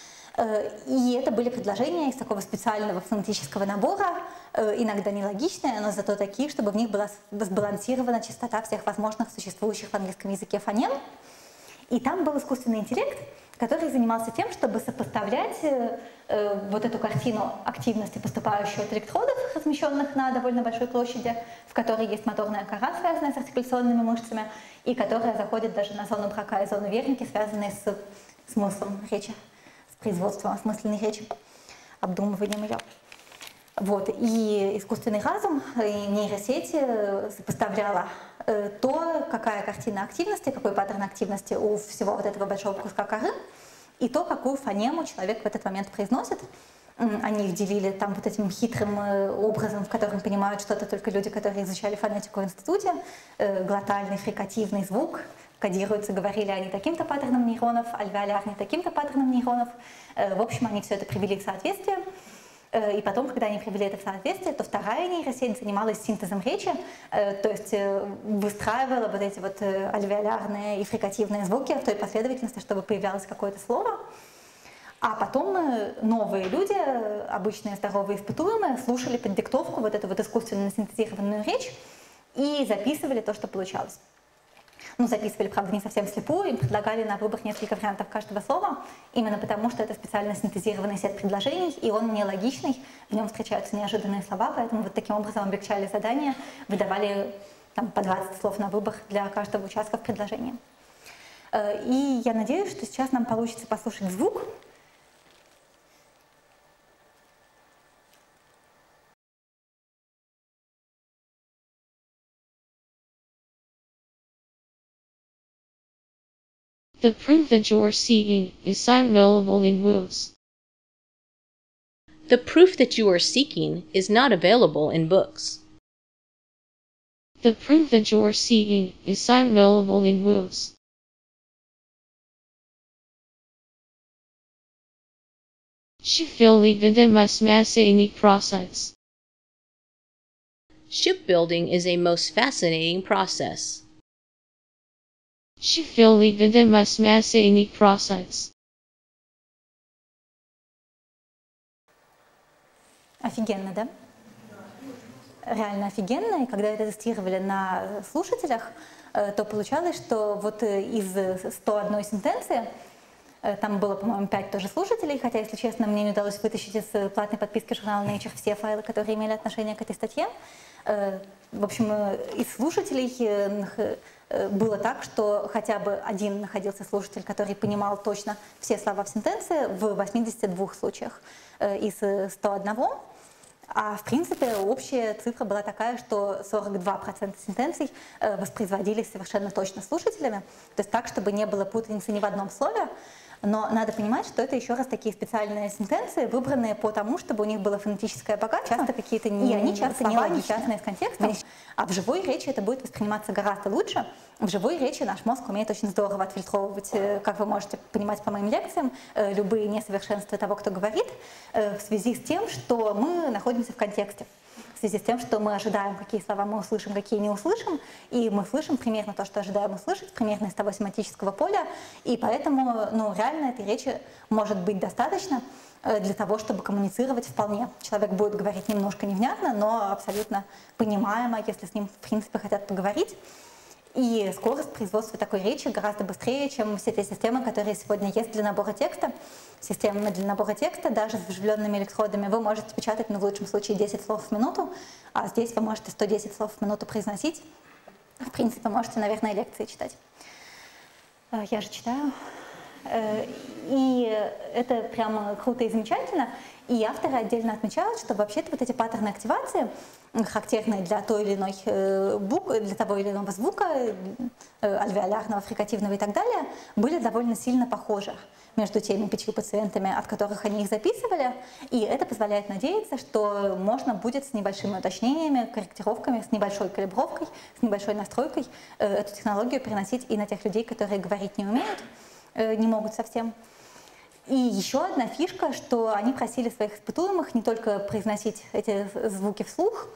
A: И это были предложения из такого специального фонетического набора, иногда нелогичные, но зато такие, чтобы в них была сбалансирована частота всех возможных существующих в английском языке фонем. И там был искусственный интеллект, который занимался тем, чтобы сопоставлять вот эту картину активности, поступающую от электродов, размещенных на довольно большой площади, в которой есть моторная кора, связанная с артикуляционными мышцами, и которая заходит даже на зону брака и зону верники, связанные с смыслом речи, с производством осмысленной речи, обдумыванием ее. Вот. И искусственный разум, и нейросети сопоставляла то, какая картина активности, какой паттерн активности у всего вот этого большого куска коры, и то, какую фонему человек в этот момент произносит. Они их делили там вот этим хитрым образом, в котором понимают что-то только люди, которые изучали фонетику в институте. Глотальный, фрикативный звук кодируется, говорили они таким-то паттерном нейронов, альвеолярный таким-то паттерном нейронов. В общем, они все это привели в соответствие. И потом, когда они привели это в соответствие, то вторая нейросеть занималась синтезом речи, то есть выстраивала вот эти вот альвеолярные и фрикативные звуки в той последовательности, чтобы появлялось какое-то слово. А потом новые люди, обычные здоровые испытуемые, слушали под диктовку вот эту вот искусственно синтезированную речь и записывали то, что получалось. Ну, записывали, правда, не совсем вслепую, им предлагали на выбор несколько вариантов каждого слова, именно потому что это специально синтезированный сет предложений, и он нелогичный, в нем встречаются неожиданные слова, поэтому вот таким образом облегчали задание, выдавали там, по двадцать слов на выбор для каждого участка в предложении. И я надеюсь, что сейчас нам получится послушать звук.
C: The proof that you are seeking is not available in books.
D: The proof that you are seeking is not available in books.
C: The proof that you are seeking is not available in books. Shipbuilding is a most fascinating process.
D: Shipbuilding is a most fascinating process.
C: Shipbuilding is a most fascinating process.
A: Офигенно, да? реально офигенно, и когда это тестировали на слушателях, то получалось, что вот из ста одной сентенции, там было, по-моему, пять тоже слушателей, хотя, если честно, мне не удалось вытащить из платной подписки журнала Nature все файлы, которые имели отношение к этой статье. В общем, из слушателей было так, что хотя бы один находился слушатель, который понимал точно все слова в сентенции в восьмидесяти двух случаях из ста одного. А в принципе общая цифра была такая, что сорок два процента сентенций воспроизводились совершенно точно слушателями, то есть так, чтобы не было путаницы ни в одном слове. Но надо понимать, что это еще раз такие специальные сентенции, выбранные по тому, чтобы у них было фонетическое богатство, часто какие-то не, и они часто нелогичные из контекста. А в живой речи это будет восприниматься гораздо лучше. В живой речи наш мозг умеет очень здорово отфильтровывать, как вы можете понимать по моим лекциям, любые несовершенства того, кто говорит, в связи с тем, что мы находимся в контексте. В связи с тем, что мы ожидаем, какие слова мы услышим, какие не услышим, и мы слышим примерно то, что ожидаем услышать, примерно из того семантического поля, и поэтому ну, реально этой речи может быть достаточно для того, чтобы коммуницировать вполне. Человек будет говорить немножко невнятно, но абсолютно понимаемо, если с ним, в принципе, хотят поговорить. И скорость производства такой речи гораздо быстрее, чем все те системы, которые сегодня есть для набора текста. Системами для набора текста, даже с вживленными электродами, вы можете печатать, ну, в лучшем случае, десять слов в минуту, а здесь вы можете сто десять слов в минуту произносить. В принципе, можете, наверное, лекции читать. Я же читаю. И это прямо круто и замечательно. И авторы отдельно отмечают, что вообще-то вот эти паттерны активации, характерные для той или иной буквы, для того или иного звука, альвеолярного, фрикативного и так далее, были довольно сильно похожи между теми пятью пациентами, от которых они их записывали. И это позволяет надеяться, что можно будет с небольшими уточнениями, корректировками, с небольшой калибровкой, с небольшой настройкой эту технологию переносить и на тех людей, которые говорить не умеют, не могут совсем. И еще одна фишка, что они просили своих испытуемых не только произносить эти звуки вслух,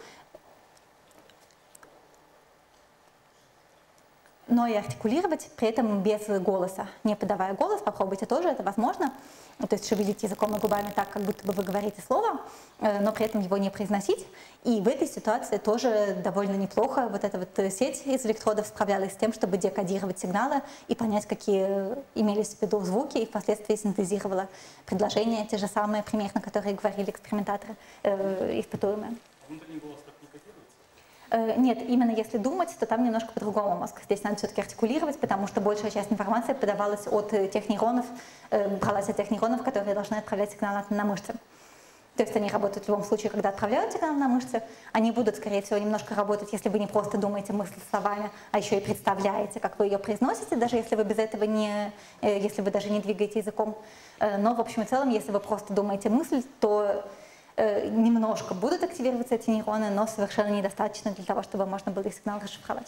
A: но и артикулировать, при этом без голоса, не подавая голос. Попробуйте тоже, это возможно. То есть шевелить языком и губами так, как будто бы вы говорите слово, но при этом его не произносить. И в этой ситуации тоже довольно неплохо вот эта вот сеть из электродов справлялась с тем, чтобы декодировать сигналы и понять, какие имелись в виду звуки, и впоследствии синтезировала предложения, те же самые примерно, которые говорили экспериментаторы, э, испытуемые.
B: Внутренний голос так не кодируется?
A: Нет, именно если думать, то там немножко по-другому мозг. Здесь надо все-таки артикулировать, потому что большая часть информации подавалась от тех нейронов, бралась от тех нейронов, которые должны отправлять сигналы на мышцы. То есть они работают в любом случае, когда отправляют сигнал на мышцы. Они будут, скорее всего, немножко работать, если вы не просто думаете мысль словами, а еще и представляете, как вы ее произносите, даже если вы без этого не, если вы даже не двигаете языком. Но в общем и целом, если вы просто думаете мысль, то немножко будут активироваться эти нейроны, но совершенно недостаточно для того, чтобы можно было их сигнал расшифровать.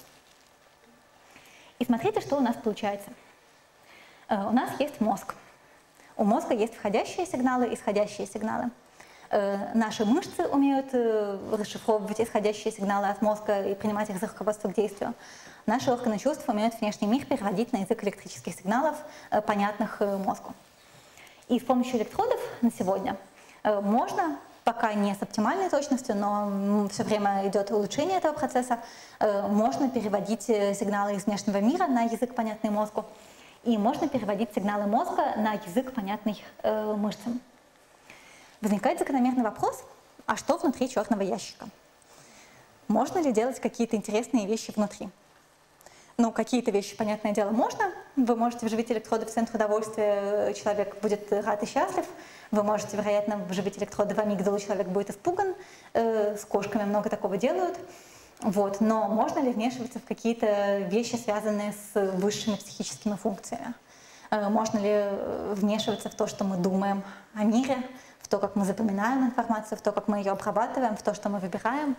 A: И смотрите, что у нас получается. У нас есть мозг. У мозга есть входящие сигналы, исходящие сигналы. Наши мышцы умеют расшифровывать исходящие сигналы от мозга и принимать их за руководство к действию. Наши органы чувств умеют внешний мир переводить на язык электрических сигналов, понятных мозгу. И с помощью электродов на сегодня можно, пока не с оптимальной точностью, но все время идет улучшение этого процесса, можно переводить сигналы из внешнего мира на язык, понятный мозгу, и можно переводить сигналы мозга на язык, понятный мышцам. Возникает закономерный вопрос, а что внутри черного ящика? Можно ли делать какие-то интересные вещи внутри? Ну, какие-то вещи, понятное дело, можно. Вы можете вживить электроды в центр удовольствия, человек будет рад и счастлив. Вы можете, вероятно, вживить электроды в амигдалу, человек будет испуган. С кошками много такого делают. Вот. Но можно ли вмешиваться в какие-то вещи, связанные с высшими психическими функциями? Можно ли вмешиваться в то, что мы думаем о мире, в то, как мы запоминаем информацию, в то, как мы ее обрабатываем, в то, что мы выбираем?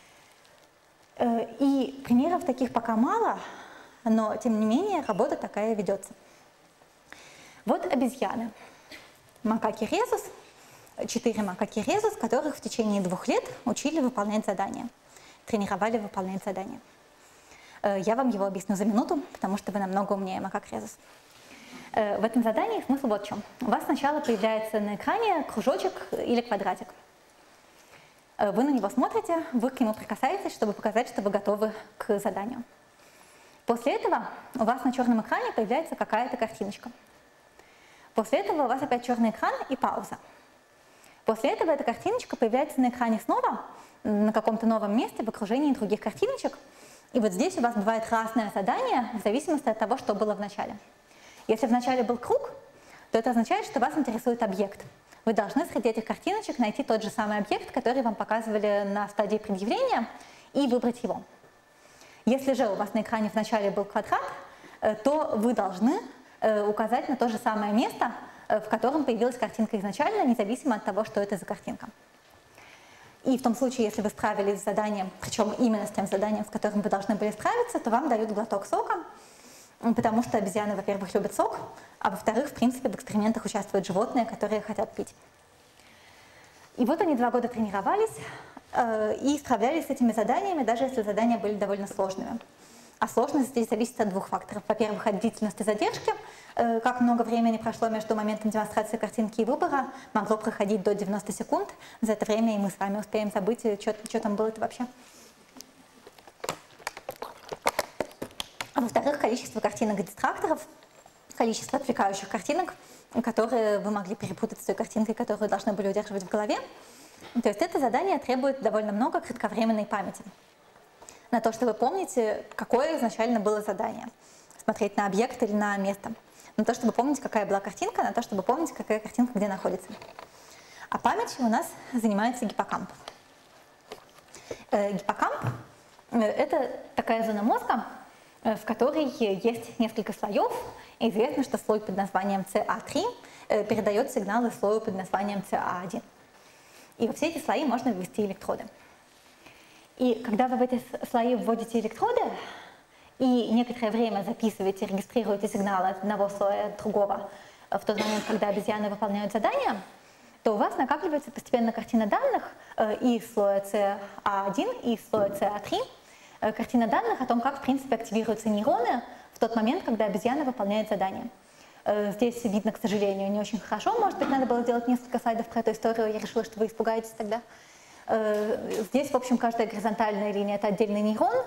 A: И примеров таких пока мало, но тем не менее работа такая ведется. Вот обезьяны. Макаки резус, четыре макаки резус, которых в течение двух лет учили выполнять задания, тренировали выполнять задания. Я вам его объясню за минуту, потому что вы намного умнее макак резус. В этом задании смысл вот в чем. У вас сначала появляется на экране кружочек или квадратик. Вы на него смотрите, вы к нему прикасаетесь, чтобы показать, что вы готовы к заданию. После этого у вас на черном экране появляется какая-то картиночка. После этого у вас опять черный экран и пауза. После этого эта картиночка появляется на экране снова, на каком-то новом месте, в окружении других картиночек. И вот здесь у вас бывает разное задание в зависимости от того, что было в начале. Если в начале был круг, то это означает, что вас интересует объект. Вы должны среди этих картиночек найти тот же самый объект, который вам показывали на стадии предъявления, и выбрать его. Если же у вас на экране в начале был квадрат, то вы должны указать на то же самое место, в котором появилась картинка изначально, независимо от того, что это за картинка. И в том случае, если вы справились с заданием, причем именно с тем заданием, с которым вы должны были справиться, то вам дают глоток сока, потому что обезьяны, во-первых, любят сок, а во-вторых, в принципе, в экспериментах участвуют животные, которые хотят пить. И вот они два года тренировались э, и справлялись с этими заданиями, даже если задания были довольно сложными. А сложность здесь зависит от двух факторов. Во-первых, от длительности задержки, э, как много времени прошло между моментом демонстрации картинки и выбора, могло проходить до девяноста секунд. За это время и мы с вами успеем забыть, что там было-то вообще. А во-вторых, количество картинок-дистракторов, количество отвлекающих картинок, которые вы могли перепутать с той картинкой, которую должны были удерживать в голове. То есть это задание требует довольно много кратковременной памяти. На то, чтобы помнить, какое изначально было задание. Смотреть на объект или на место. На то, чтобы помнить, какая была картинка, на то, чтобы помнить, какая картинка где находится. А памятью у нас занимается гиппокамп. Гиппокамп – это такая зона мозга, в которой есть несколько слоев. И известно, что слой под названием си а три передает сигналы слою под названием си а один. И во все эти слои можно ввести электроды. И когда вы в эти слои вводите электроды и некоторое время записываете, регистрируете сигналы от одного слоя от другого в тот момент, когда обезьяны выполняют задания, то у вас накапливается постепенно картина данных и из слоя си а один, и из слоя си а три, картина данных о том, как, в принципе, активируются нейроны в тот момент, когда обезьяна выполняет задание. Здесь видно, к сожалению, не очень хорошо. Может быть, надо было сделать несколько слайдов про эту историю. Я решила, что вы испугаетесь тогда. Здесь, в общем, каждая горизонтальная линия – это отдельный нейрон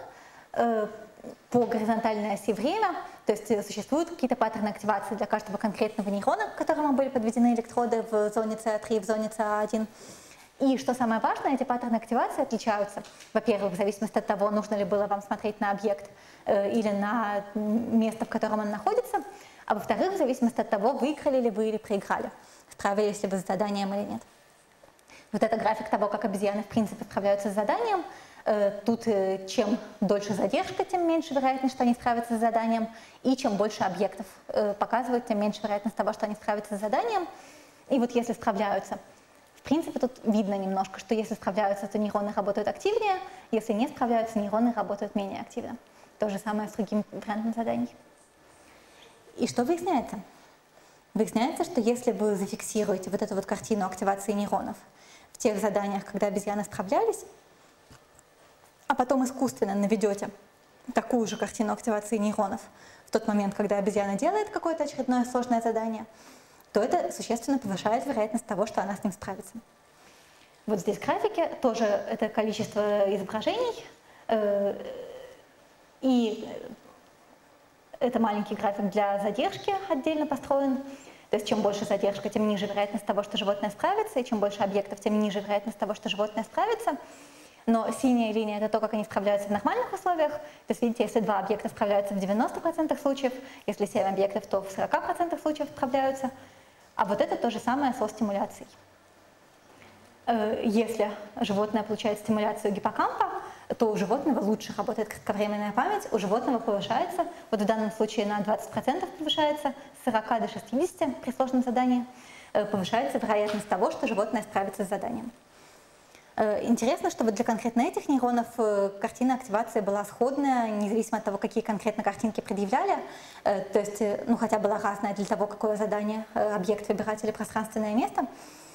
A: по горизонтальной оси время. То есть существуют какие-то паттерны активации для каждого конкретного нейрона, к которому были подведены электроды в зоне си а три и в зоне си а один. И что самое важное, эти паттерны активации отличаются, во-первых, в зависимости от того, нужно ли было вам смотреть на объект э, или на место, в котором он находится, а во-вторых, в зависимости от того, выиграли ли вы или проиграли, справились ли вы с заданием или нет. Вот это график того, как обезьяны в принципе справляются с заданием. Э, тут э, чем дольше задержка, тем меньше вероятность, что они справятся с заданием, и чем больше объектов э, показывают, тем меньше вероятность того, что они справятся с заданием. И вот если справляются, в принципе, тут видно немножко, что если справляются, то нейроны работают активнее, если не справляются, нейроны работают менее активно. То же самое с другим вариантом заданий. И что выясняется? Выясняется, что если вы зафиксируете вот эту вот картину активации нейронов в тех заданиях, когда обезьяны справлялись, а потом искусственно наведете такую же картину активации нейронов в тот момент, когда обезьяна делает какое-то очередное сложное задание, то это существенно повышает вероятность того, что она с ним справится. Вот здесь в графике тоже это количество изображений, и это маленький график для задержки отдельно построен. То есть чем больше задержка, тем ниже вероятность того, что животное справится, и чем больше объектов, тем ниже вероятность того, что животное справится. Но синяя линия – это то, как они справляются в нормальных условиях. То есть, видите, если два объекта справляются в девяноста процентах случаев, если семь объектов, то в сорока процентах случаев справляются. А вот это то же самое со стимуляцией. Если животное получает стимуляцию гиппокампа, то у животного лучше работает кратковременная память, у животного повышается, вот в данном случае на двадцать процентов повышается, с сорока до шестидесяти при сложном задании, повышается вероятность того, что животное справится с заданием. Интересно, что вот для конкретно этих нейронов картина активации была сходная, независимо от того, какие конкретно картинки предъявляли. То есть, ну, хотя была разная для того, какое задание объект выбирать или пространственное место.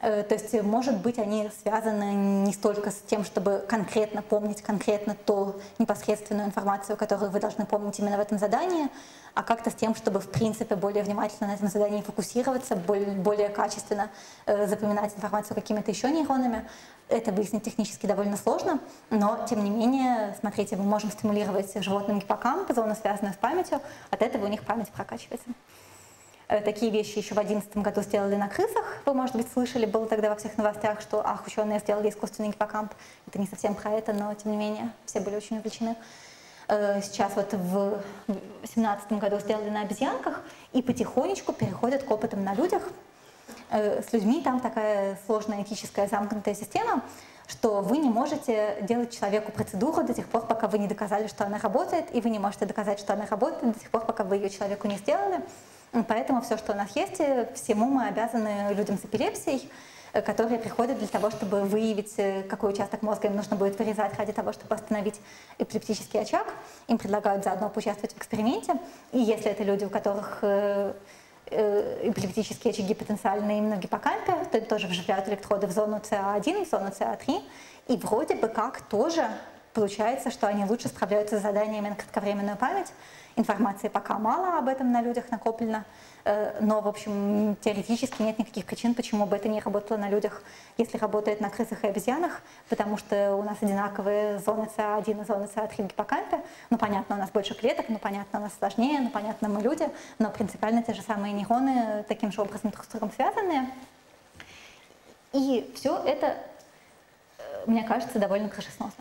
A: То есть, может быть, они связаны не столько с тем, чтобы конкретно помнить конкретно ту непосредственную информацию, которую вы должны помнить именно в этом задании, а как-то с тем, чтобы, в принципе, более внимательно на этом задании фокусироваться, более, более качественно э, запоминать информацию какими-то еще нейронами. Это выяснить технически довольно сложно, но, тем не менее, смотрите, мы можем стимулировать животным гиппокамп, зону, связанную с памятью, от этого у них память прокачивается. Такие вещи еще в две тысячи одиннадцатом году сделали на крысах. Вы, может быть, слышали, было тогда во всех новостях, что ах, ученые сделали искусственный гиппокамп. Это не совсем про это, но, тем не менее, все были очень увлечены. Сейчас вот в две тысячи семнадцатом году сделали на обезьянках и потихонечку переходят к опытам на людях. С людьми там такая сложная этическая замкнутая система, что вы не можете делать человеку процедуру до тех пор, пока вы не доказали, что она работает, и вы не можете доказать, что она работает до тех пор, пока вы ее человеку не сделали. Поэтому все, что у нас есть, всему мы обязаны людям с эпилепсией, которые приходят для того, чтобы выявить, какой участок мозга им нужно будет вырезать ради того, чтобы остановить эпилептический очаг. Им предлагают заодно поучаствовать в эксперименте. И если это люди, у которых эпилептические очаги потенциальны именно в гиппокампе, то тоже вживляют электроды в зону Си А один, в зону Си А три. И вроде бы как тоже получается, что они лучше справляются с заданиями на кратковременную память. Информации пока мало об этом на людях накоплено, но, в общем, теоретически нет никаких причин, почему бы это не работало на людях, если работает на крысах и обезьянах, потому что у нас одинаковые зоны Си А один и зоны Си А три в гиппокампе. Ну, понятно, у нас больше клеток, ну, понятно, у нас сложнее, ну, понятно, мы люди, но принципиально те же самые нейроны таким же образом друг с другом связанные. И все это, мне кажется, довольно крышесносно.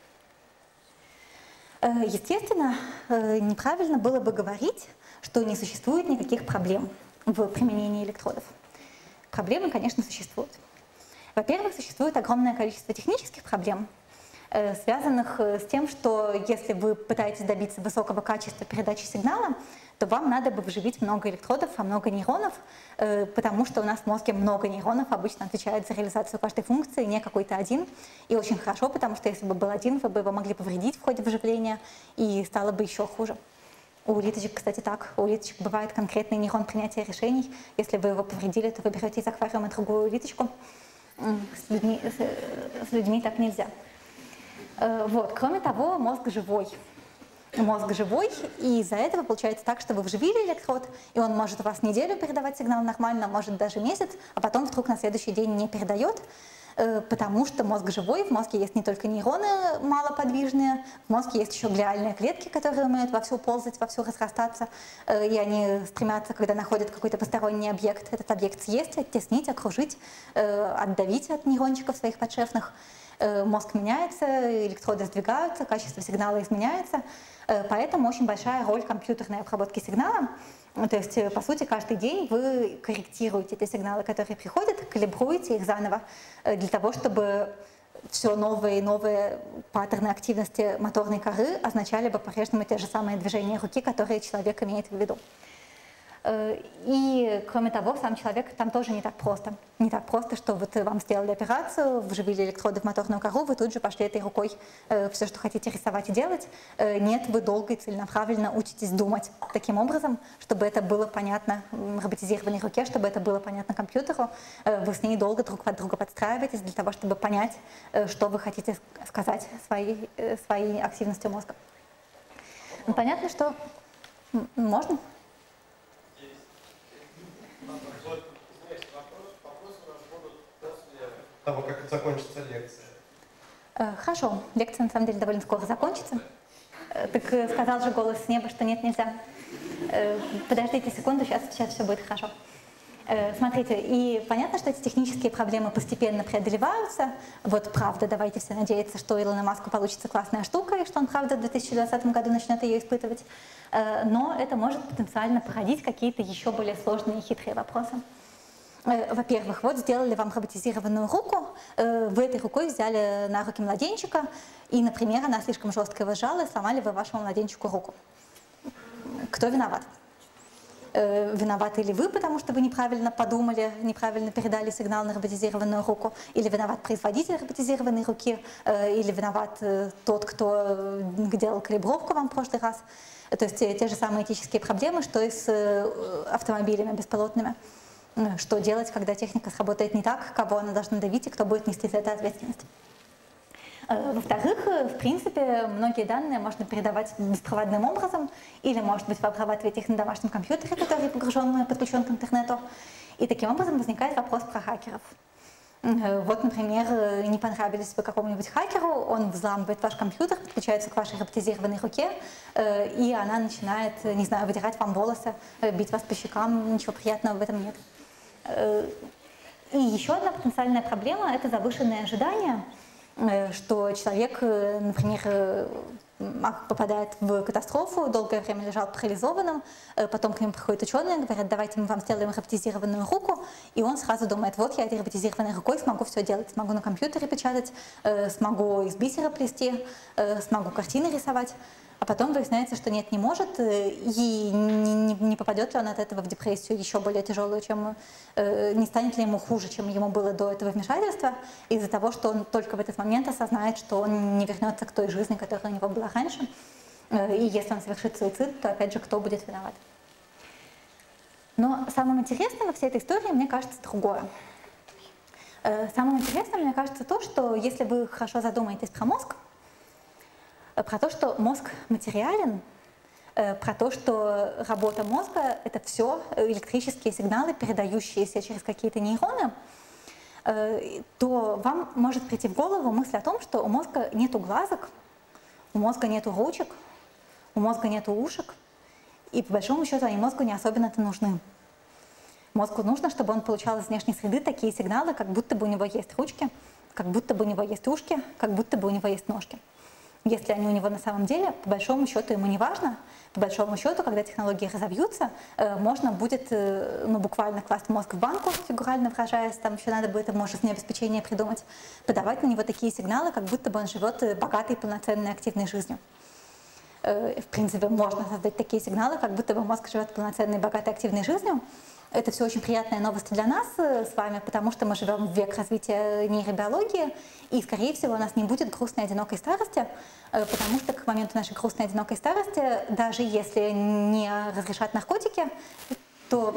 A: Естественно, неправильно было бы говорить, что не существует никаких проблем в применении электродов. Проблемы, конечно, существуют. Во-первых, существует огромное количество технических проблем, связанных с тем, что если вы пытаетесь добиться высокого качества передачи сигнала, то вам надо бы вживить много электродов, а много нейронов, потому что у нас в мозге много нейронов обычно отвечают за реализацию каждой функции, не какой-то один. И очень хорошо, потому что если бы был один, вы бы его могли повредить в ходе вживления, и стало бы еще хуже. У улиточек, кстати, так. У улиточек бывает конкретный нейрон принятия решений. Если вы его повредили, то вы берете из аквариума другую улиточку. С людьми, с, с людьми так нельзя. Вот. Кроме того, мозг живой. Мозг живой, и из-за этого получается так, что вы вживили электрод, и он может у вас неделю передавать сигнал нормально, может даже месяц, а потом вдруг на следующий день не передает, потому что мозг живой, в мозге есть не только нейроны малоподвижные, в мозге есть еще глиальные клетки, которые умеют вовсю ползать, вовсю разрастаться, и они стремятся, когда находят какой-то посторонний объект, этот объект съесть, оттеснить, окружить, отдавить от нейрончиков своих подшефных. Мозг меняется, электроды сдвигаются, качество сигнала изменяется, поэтому очень большая роль компьютерной обработки сигнала. То есть, по сути, каждый день вы корректируете те сигналы, которые приходят, калибруете их заново для того, чтобы все новые и новые паттерны активности моторной коры означали бы по-прежнему те же самые движения руки, которые человек имеет в виду. И, кроме того, сам человек там тоже не так просто. Не так просто, что вот вам сделали операцию, вживили электроды в моторную кору, вы тут же пошли этой рукой э, все, что хотите рисовать и делать. Э, нет, вы долго и целенаправленно учитесь думать таким образом, чтобы это было понятно роботизированной руке, чтобы это было понятно компьютеру. Э, вы с ней долго друг под друга подстраиваетесь для того, чтобы понять, э, что вы хотите сказать своей, э, своей активностью мозга. Ну, понятно, что можно.
E: Того, как закончится лекция.
A: Хорошо, лекция на самом деле довольно скоро закончится. Так сказал же голос с неба, что нет, нельзя. Подождите секунду, сейчас, сейчас все будет хорошо. Смотрите, и понятно, что эти технические проблемы постепенно преодолеваются. Вот правда, давайте все надеяться, что Илону Маску получится классная штука, и что он правда в две тысячи двадцатом году начнет ее испытывать. Но это может потенциально породить какие-то еще более сложные и хитрые вопросы. Во-первых, вот сделали вам роботизированную руку, вы этой рукой взяли на руки младенчика, и, например, она слишком жестко его сжала, и сломали вы вашему младенчику руку. Кто виноват? Виноваты ли вы, потому что вы неправильно подумали, неправильно передали сигнал на роботизированную руку, или виноват производитель роботизированной руки, или виноват тот, кто делал калибровку вам в прошлый раз. То есть те же самые этические проблемы, что и с автомобилями беспилотными. что делать, когда техника сработает не так, кого она должна давить и кто будет нести за это ответственность. Во-вторых, в принципе, многие данные можно передавать беспроводным образом, или, может быть, вы обрабатываете их на домашнем компьютере, который погружен, подключен к интернету. И таким образом возникает вопрос про хакеров. Вот, например, не понравились вы какому-нибудь хакеру, он взламывает ваш компьютер, подключается к вашей роботизированной руке, и она начинает, не знаю, выдирать вам волосы, бить вас по щекам, ничего приятного в этом нет. И еще одна потенциальная проблема – это завышенные ожидания, что человек, например, попадает в катастрофу, долгое время лежал парализованным, потом к нему приходят ученые, говорят, давайте мы вам сделаем роботизированную руку, и он сразу думает, вот я этой роботизированной рукой смогу все делать, смогу на компьютере печатать, смогу из бисера плести, смогу картины рисовать. А потом выясняется, что нет, не может, и не, не попадет ли он от этого в депрессию еще более тяжелую, чем не станет ли ему хуже, чем ему было до этого вмешательства, из-за того, что он только в этот момент осознает, что он не вернется к той жизни, которая у него была раньше. И если он совершит суицид, то опять же, кто будет виноват? Но самым интересным во всей этой истории, мне кажется, другое. Самым интересным, мне кажется, то, что если вы хорошо задумаетесь про мозг, про то, что мозг материален, про то, что работа мозга — это все электрические сигналы, передающиеся через какие-то нейроны, то вам может прийти в голову мысль о том, что у мозга нету глазок, у мозга нету ручек, у мозга нету ушек, и по большому счету они мозгу не особенно-то нужны. Мозгу нужно, чтобы он получал из внешней среды такие сигналы, как будто бы у него есть ручки, как будто бы у него есть ушки, как будто бы у него есть ножки. Если они у него на самом деле, по большому счету ему не важно, по большому счету, когда технологии разовьются, можно будет ну, буквально класть мозг в банку, фигурально выражаясь, там еще надо будет ему жизнеобеспечение придумать, подавать на него такие сигналы, как будто бы он живет богатой, полноценной, активной жизнью. В принципе, можно создать такие сигналы, как будто бы мозг живет полноценной, богатой, активной жизнью. Это все очень приятная новость для нас с вами, потому что мы живем в век развития нейробиологии, и, скорее всего, у нас не будет грустной, одинокой старости, потому что к моменту нашей грустной, одинокой старости, даже если не разрешат наркотики, то,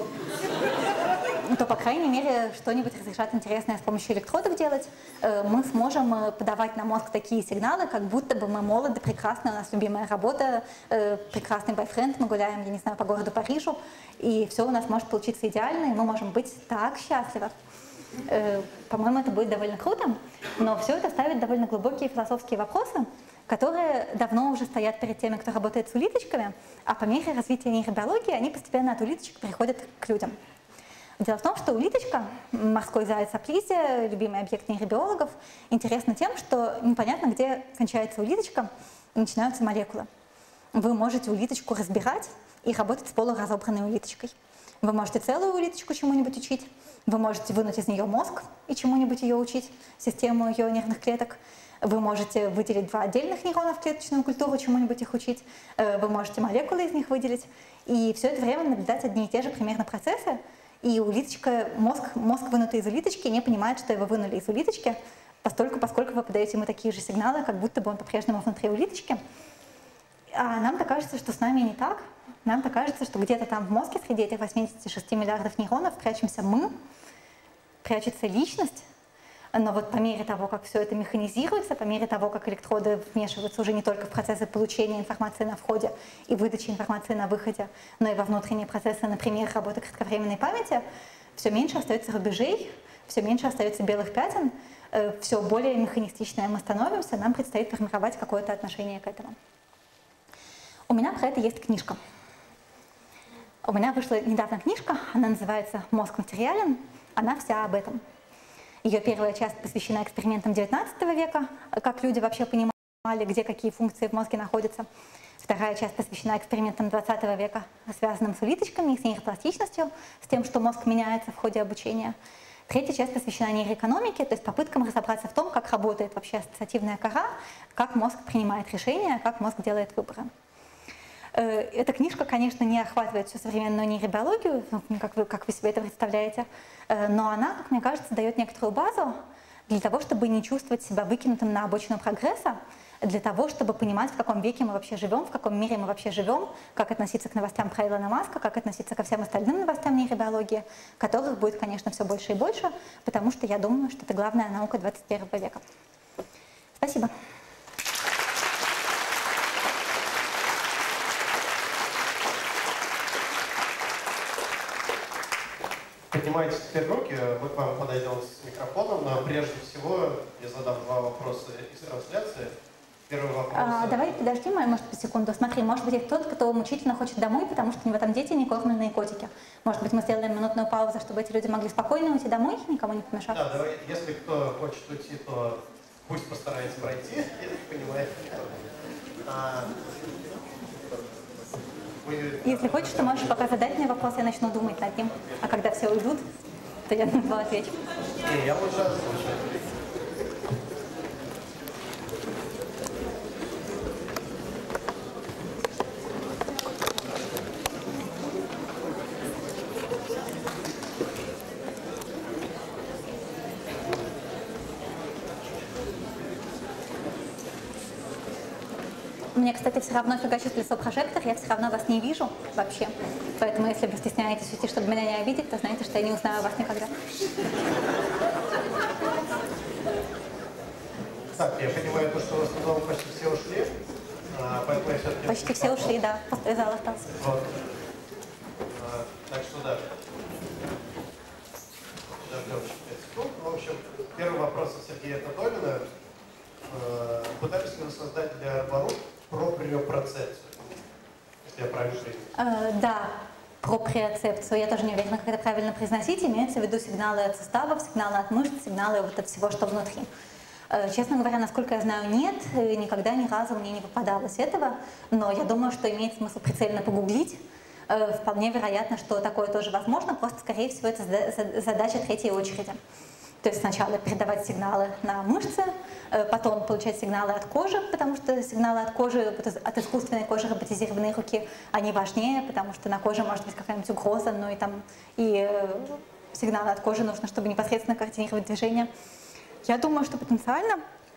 A: то по крайней мере, что-нибудь разрешат интересное с помощью электродов делать. Мы сможем подавать на мозг такие сигналы, как будто бы мы молоды, прекрасны, у нас любимая работа, прекрасный бойфренд, мы гуляем, я не знаю, по городу Парижу, и все у нас может получиться идеально, и мы можем быть так счастливы. По-моему, это будет довольно круто, но все это ставит довольно глубокие философские вопросы, которые давно уже стоят перед теми, кто работает с улиточками, а по мере развития нейробиологии они постепенно от улиточек переходят к людям. Дело в том, что улиточка, морской заяц аплизия, любимый объект нейробиологов, интересна тем, что непонятно, где кончается улиточка и начинаются молекулы. Вы можете улиточку разбирать и работать с полуразобранной улиточкой. Вы можете целую улиточку чему-нибудь учить, вы можете вынуть из нее мозг и чему-нибудь ее учить, систему ее нервных клеток. Вы можете выделить два отдельных нейрона в клеточную культуру, чему-нибудь их учить. Вы можете молекулы из них выделить. И все это время наблюдать одни и те же примерно процессы. И улиточка, мозг, мозг, вынутый из улиточки, не понимает, что его вынули из улиточки, поскольку, поскольку вы подаете ему такие же сигналы, как будто бы он по-прежнему внутри улиточки. А нам-то кажется, что с нами не так. Нам-то кажется, что где-то там в мозге среди этих восьмидесяти шести миллиардов нейронов прячемся мы, прячется личность. Но вот по мере того, как все это механизируется, по мере того, как электроды вмешиваются уже не только в процессы получения информации на входе и выдачи информации на выходе, но и во внутренние процессы, например, работы кратковременной памяти, все меньше остается рубежей, все меньше остается белых пятен, все более механистичные мы становимся, нам предстоит формировать какое-то отношение к этому. У меня про это есть книжка. У меня вышла недавно книжка, она называется «Мозг материален», она вся об этом. Ее первая часть посвящена экспериментам девятнадцатого века, как люди вообще понимали, где какие функции в мозге находятся. Вторая часть посвящена экспериментам двадцатого века, связанным с улиточками, с нейропластичностью, с тем, что мозг меняется в ходе обучения. Третья часть посвящена нейроэкономике, то есть попыткам разобраться в том, как работает вообще ассоциативная кора, как мозг принимает решения, как мозг делает выборы. Эта книжка, конечно, не охватывает всю современную нейробиологию, как вы, как вы себе это представляете, но она, как мне кажется, дает некоторую базу для того, чтобы не чувствовать себя выкинутым на обочину прогресса, для того, чтобы понимать, в каком веке мы вообще живем, в каком мире мы вообще живем, как относиться к новостям про Илона Маска, как относиться ко всем остальным новостям нейробиологии, которых будет, конечно, все больше и больше, потому что я думаю, что это главная наука двадцать первого века. Спасибо.
E: Поднимайте теперь руки, мы к вам подойдем с микрофоном, но прежде всего я задам два вопроса из трансляции. Первый вопрос.
A: А, давай подожди, может, по секунду. Смотри, может быть, есть кто-то, кто мучительно хочет домой, потому что у него там дети не кормленные котики. Может быть, мы сделаем минутную паузу, чтобы эти люди могли спокойно уйти домой, никому не помешав.
E: Да, давай, если кто хочет уйти, то пусть постарается пройти, если понимаете. А, вы...
A: Если хочешь, ты можешь пока задать мне вопрос, я начну думать над ним. А когда все уйдут, то я на него отвечу.
E: Не, я лучше озвучу.
A: Мне, кстати, все равно фигачит лицо прожектор, я все равно вас не вижу вообще. Поэтому, если вы стесняетесь уйти, чтобы меня не обидеть, то знаете, что я не узнаю вас никогда.
E: Так, я понимаю, то, что в основном почти все ушли, а, поэтому я все-таки...
A: Почти все ушли, да, пустой зал остался.
E: Вот. А, так что да. Подождем еще пять секунд. В общем, первый вопрос от Сергея Тодолина. А, пытались ли вы создать для ворот проприопроцепцию? Если я правильно понимаю.
A: Э, да, проприоцепцию. Я тоже не уверена, как это правильно произносить. Имеется в виду сигналы от суставов, сигналы от мышц, сигналы вот от всего, что внутри. Э, честно говоря, насколько я знаю, нет. Никогда ни разу мне не попадалось этого. Но я думаю, что имеет смысл прицельно погуглить. Э, вполне вероятно, что такое тоже возможно. Просто, скорее всего, это задача третьей очереди. То есть сначала передавать сигналы на мышцы, потом получать сигналы от кожи, потому что сигналы от кожи, от искусственной кожи, роботизированной руки, они важнее, потому что на коже может быть какая-нибудь угроза, ну и там и сигналы от кожи нужно, чтобы непосредственно координировать движение. Я думаю, что потенциально,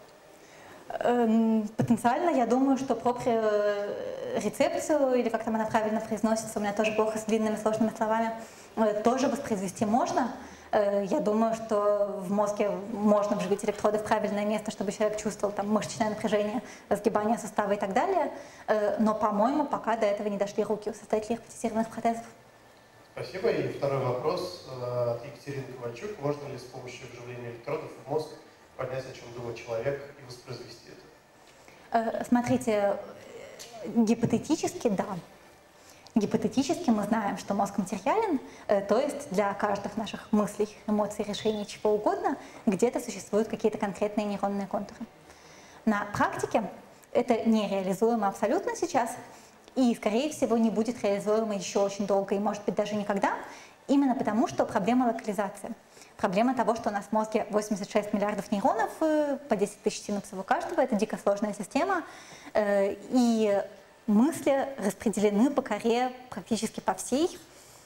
A: эм, потенциально я думаю, что проприорецепцию, или как там она правильно произносится, у меня тоже плохо с длинными сложными словами, тоже воспроизвести можно. Я думаю, что в мозге можно вживить электроды в правильное место, чтобы человек чувствовал там мышечное напряжение, разгибание сустава и так далее. Но, по-моему, пока до этого не дошли руки у создателей роботизированных протезов.
E: Спасибо. И второй вопрос от Екатерины Ковальчук. Можно ли с помощью вживления электродов в мозг понять, о чем думает человек, и воспроизвести это?
A: Смотрите, гипотетически да. Гипотетически мы знаем, что мозг материален, э, то есть для каждых наших мыслей, эмоций, решений, чего угодно, где-то существуют какие-то конкретные нейронные контуры. На практике это нереализуемо абсолютно сейчас, и, скорее всего, не будет реализуемо еще очень долго, и, может быть, даже никогда, именно потому, что проблема локализации. Проблема того, что у нас в мозге восемьдесят шесть миллиардов нейронов, по десять тысяч синапсов у каждого, это дико сложная система, э, и мысли распределены по коре практически по всей,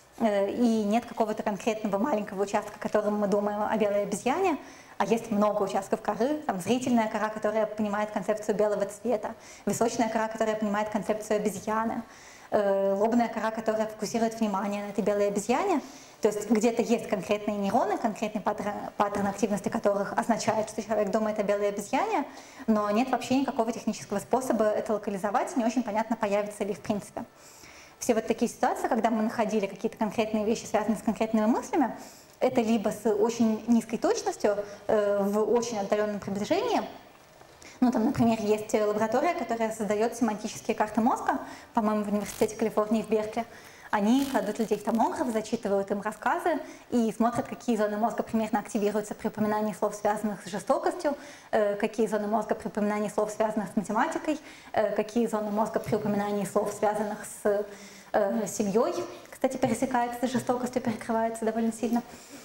A: и нет какого-то конкретного маленького участка, которым мы думаем о белой обезьяне, а есть много участков коры, там зрительная кора, которая понимает концепцию белого цвета, височная кора, которая понимает концепцию обезьяны, лобная кора, которая фокусирует внимание на этой белой обезьяне. То есть где-то есть конкретные нейроны, конкретный паттерн, паттерн активности которых означает, что человек думает о белой обезьяне, но нет вообще никакого технического способа это локализовать, не очень понятно, появится ли в принципе. Все вот такие ситуации, когда мы находили какие-то конкретные вещи, связанные с конкретными мыслями, это либо с очень низкой точностью, э, в очень отдаленном приближении. Ну, там, например, есть лаборатория, которая создает семантические карты мозга, по-моему, в Университете Калифорнии в Беркли. Они кладут людей в томограф, зачитывают им рассказы и смотрят, какие зоны мозга примерно активируются при упоминании слов, связанных с жестокостью, э, какие зоны мозга при упоминании слов, связанных с математикой, э, какие зоны мозга при упоминании слов, связанных с э, семьей. Кстати, пересекается с жестокостью, перекрывается довольно сильно.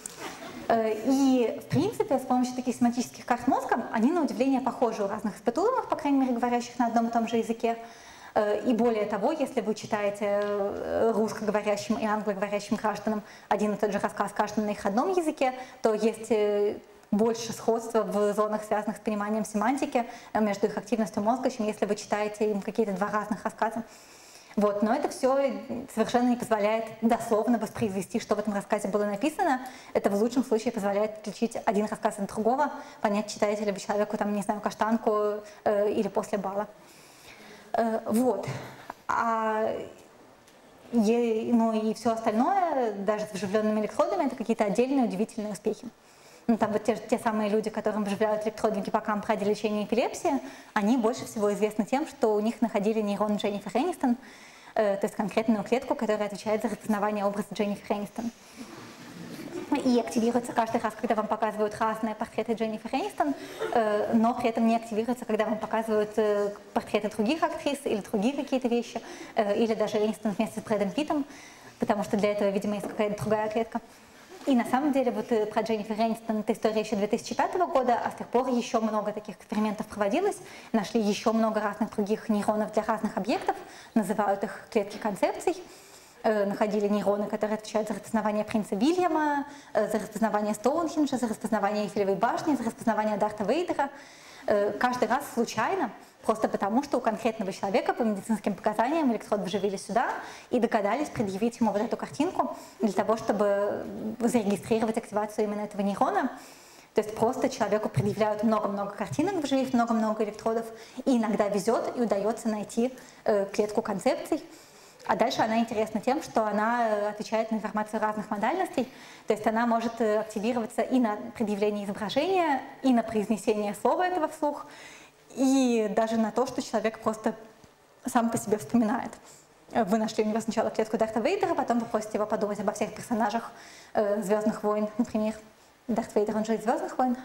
A: Э, и, в принципе, с помощью таких семантических карт мозга они, на удивление, похожи у разных испытуемых, по крайней мере, говорящих на одном и том же языке. И более того, если вы читаете русскоговорящим и англоговорящим гражданам один и тот же рассказ каждый на их родном языке, то есть больше сходства в зонах, связанных с пониманием семантики, между их активностью мозга, чем если вы читаете им какие-то два разных рассказа. Вот. Но это все совершенно не позволяет дословно воспроизвести, что в этом рассказе было написано. Это в лучшем случае позволяет отличить один рассказ от другого, понять, читаете ли вы человеку, там, не знаю, каштанку э, или после бала. Э, вот. А, е, ну и все остальное, даже с вживленными электродами, это какие-то отдельные удивительные успехи. Ну, там вот те, те самые люди, которым вживляют электроды в гиппокамп ради лечения эпилепсии, они больше всего известны тем, что у них находили нейрон Дженнифер Энистон, э, то есть конкретную клетку, которая отвечает за распознавание образа Дженнифер Энистон. И активируется каждый раз, когда вам показывают разные портреты Дженнифер Энистон, э, но при этом не активируется, когда вам показывают э, портреты других актрис или другие какие-то вещи, э, или даже Энистон вместе с Брэдом Питтом, потому что для этого, видимо, есть какая-то другая клетка. И на самом деле вот про Дженнифер Энистон это история еще две тысячи пятого года, а с тех пор еще много таких экспериментов проводилось, нашли еще много разных других нейронов для разных объектов, называют их клетки концепций, э, находили нейроны, которые отвечают за распознавание принца Вильяма, э, за распознавание Стоунхенджа, за распознавание Эйфелевой башни, за распознавание Дарта Вейдера, э, каждый раз случайно, просто потому, что у конкретного человека по медицинским показаниям электрод вживили сюда и догадались предъявить ему вот эту картинку для того, чтобы зарегистрировать активацию именно этого нейрона. То есть просто человеку предъявляют много-много картинок, вживив много-много электродов, и иногда везет и удается найти э, клетку концепций. А дальше она интересна тем, что она отвечает на информацию разных модальностей, то есть она может активироваться и на предъявление изображения, и на произнесение слова этого вслух, и даже на то, что человек просто сам по себе вспоминает. Вы нашли у него сначала клетку Дарта Вейдера, потом вы просите его подумать обо всех персонажах э, «Звездных войн», например. Дарт Вейдер, он же из «Звездных войн»,